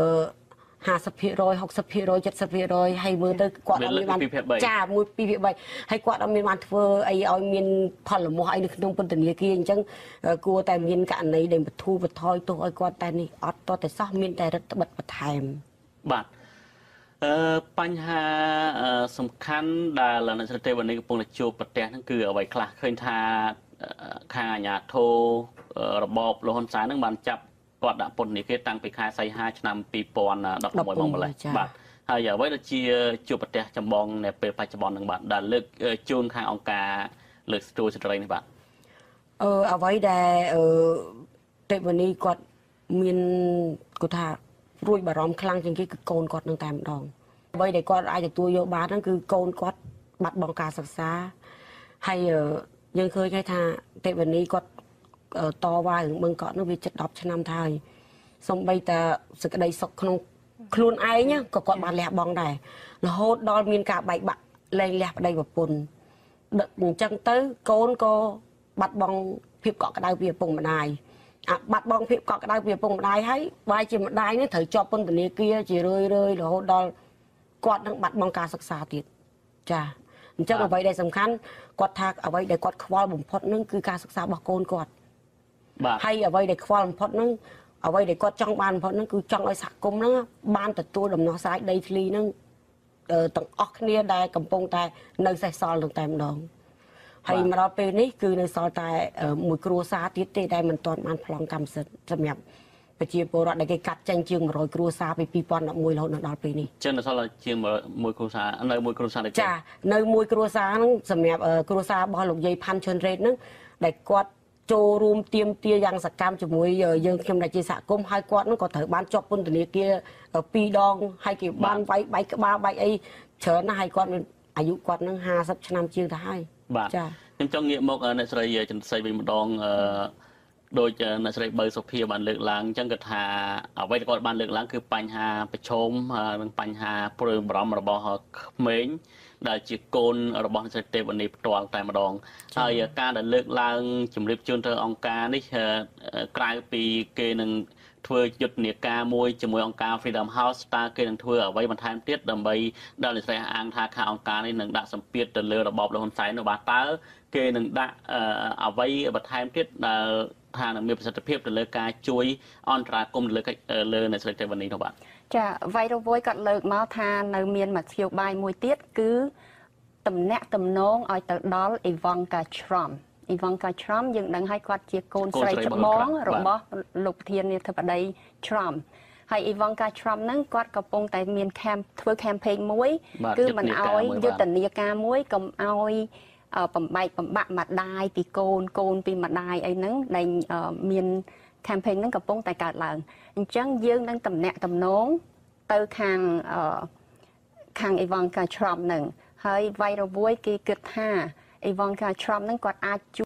50% 60% 70% ហើយមើលទៅគាត់អត់មានបានចា1 2 3ហើយគាត់អត់មានបានធ្វើអីឲ្យមានផលលំអអីនៅក្នុងពន្ធនាគារអញ្ចឹងគួរតែមានករណីដែលបទូបថយទោសឲ្យគាត់តែនេះអត់តតែសោះមានតែរដ្ឋបិទបន្ថែមបាទបញ្ហាសំខាន់ដែលអ្នកស្រីទេវនីកំពុងតែជួបប្រទះហ្នឹងគឺអ្វីខ្លះឃើញថាខាងអាជ្ញាធររបបលហ៊ុនសែនហ្នឹងបានចាប់គាត់ដាក់ពន្ធនាគារតាំងពីខែសីហាឆ្នាំ2016មកម្លេះបាទហើយអ្វីដែលជាជួបប្រទះចម្បងនៅពេលបច្ចុប្បន្នហ្នឹងបាទដែលលើកជូនខាងអង្គការលើកស្ទួយសិទ្ធិនេះបាទអ្វីដែលទេវនីគាត់មានគាត់ថារួចបារម្ភខ្លាំងជាងគេគឺកូនគាត់នឹងតែម្ដងអ្វីដែលគាត់អាចទទួលយកបានហ្នឹងគឺកូនគាត់បាត់បង់ការសិក្សាហើយយើងឃើញថាទេវនីគាត់តវ៉ារឿងបឹងកក់នោះវាជិត10ឆ្នាំទៅហើយសំបីតាសេចក្តីសុខក្នុងខ្លួនឯងក៏គាត់បានលះបង់ដែររហូតដល់មានការបែកបាក់លែងលះប្តីប្រពន្ធអញ្ចឹងទៅកូនក៏បាត់បង់ភាពកក់ក្ដៅពីឪពុកម្ដាយបាត់បង់ភាពកក់ក្ដៅពីឪពុកម្ដាយហើយវាយជាម្ដាយនេះត្រូវជាប់ពន្ធនាគារជារឿយរហូតដល់គាត់នឹងបាត់បង់ការសិក្សាទៀតចាអញ្ចឹងអ្វីដែលសំខាន់គាត់ថាអ្វីដែលគាត់ខ្វល់បំផុតនឹងគឺការសិក្សារបស់កូនគាត់ហើយអ្វីដែលខ្វល់បំផុតនឹងអ្វីដែលគាត់ចង់បានបំផុតនឹងគឺចង់ឲ្យសហគមន៍ហ្នឹងបានទទួលដំណោះស្រាយដីធ្លីហ្នឹងទាំងអស់គ្នាដែលកំពុងតែនៅសេសសល់នឹងតែម្ដងហើយមកដល់ពេលនេះគឺនៅសល់តែមួយគ្រួសារទៀតទេដែលមិនទាន់បានប្លង់កម្មសិទ្ធិសម្រាប់ប្រជាពលរដ្ឋដែលគេកាត់ចេញជាង100គ្រួសារពី2011រហូតដល់ពេលនេះចឹងនៅសល់ជាងមួយគ្រួសារនៅមួយគ្រួសារទេចានៅមួយគ្រួសារហ្នឹងសម្រាប់គ្រួសាររបស់លោកយាយផាន់ឈុនរ៉េតហ្នឹងដែលគាត់ចូលរួមទៀមទាយ៉ាងសកម្មជាមួយយើងខ្ញុំដែលជាសហគមន៍ហើយគាត់នឹងក៏ត្រូវបានជាប់ពន្ធនាគារ2ដងហើយគេបានវាយបែកក្បាលបែកអីច្រើនណាស់ហើយគាត់មានអាយុគាត់នឹង50ឆ្នាំជាងទៅហើយចាខ្ញុំចង់ងាកមកអ្នកស្រីចន្ទសីវិញម្ដងដោយអ្នកស្រីបើសុភាបានលើកឡើងអញ្ចឹងគាត់ថាអ្វីដែលគាត់បានលើកឡើងគឺបញ្ហាប្រឈមនិងបញ្ហាព្រួយបារម្ភរបស់ក្មេងដែលជាកូនរបស់អ្នកស្រីទេវនីផ្ទាល់តែម្ដងហើយការដែលលើកឡើងជំរាបជូនទៅអង្គការនេះក្រៅពីគេនឹងធ្វើយុទ្ធនាការមួយជាមួយអង្គការ Freedom House តើគេនឹងធ្វើអ្វីបន្ថែមទៀតដើម្បីដល់អ្នកស្រីអាងថាខាងអង្គការនេះនឹងដាក់សម្ពាធទៅលើរបបលហ៊ុនសែននោះបាទតើគេនឹងដាក់អ្វីបន្ថែមទៀតដែលថានឹងមានប្រសិទ្ធភាពទៅលើការជួយអន្តរាគមន៍លើអ្នកស្រីទេវនីនោះបាទចាវ៉ៃរវយគាត់លើកមកថានៅមានមធ្យោបាយមួយទៀតគឺតំណាក់តំណងឲ្យទៅដល់ Ivanka Trump យើងដឹងហើយគាត់ជាកូនស្រីច្បងរបស់លោកប្រធានាធិបតី Trump ហើយ Ivanka Trump ហ្នឹងគាត់កំពុងតែមានធ្វើ campaign មួយគឺមិនឲ្យយុទ្ធនាការមួយកុំឲ្យបំបែកបំបាក់ម្ដាយពីកូនពីម្ដាយអីហ្នឹងដែលមាន campaign ហ្នឹងកំពុងតែកើតឡើងអញ្ចឹងយើងនឹងតំណាក់តំណងទៅខាង Ivanka Trump ហ្នឹងហើយវ៉ៃរវយគេគិតថា Ivanka Trump ហ្នឹងគាត់អាច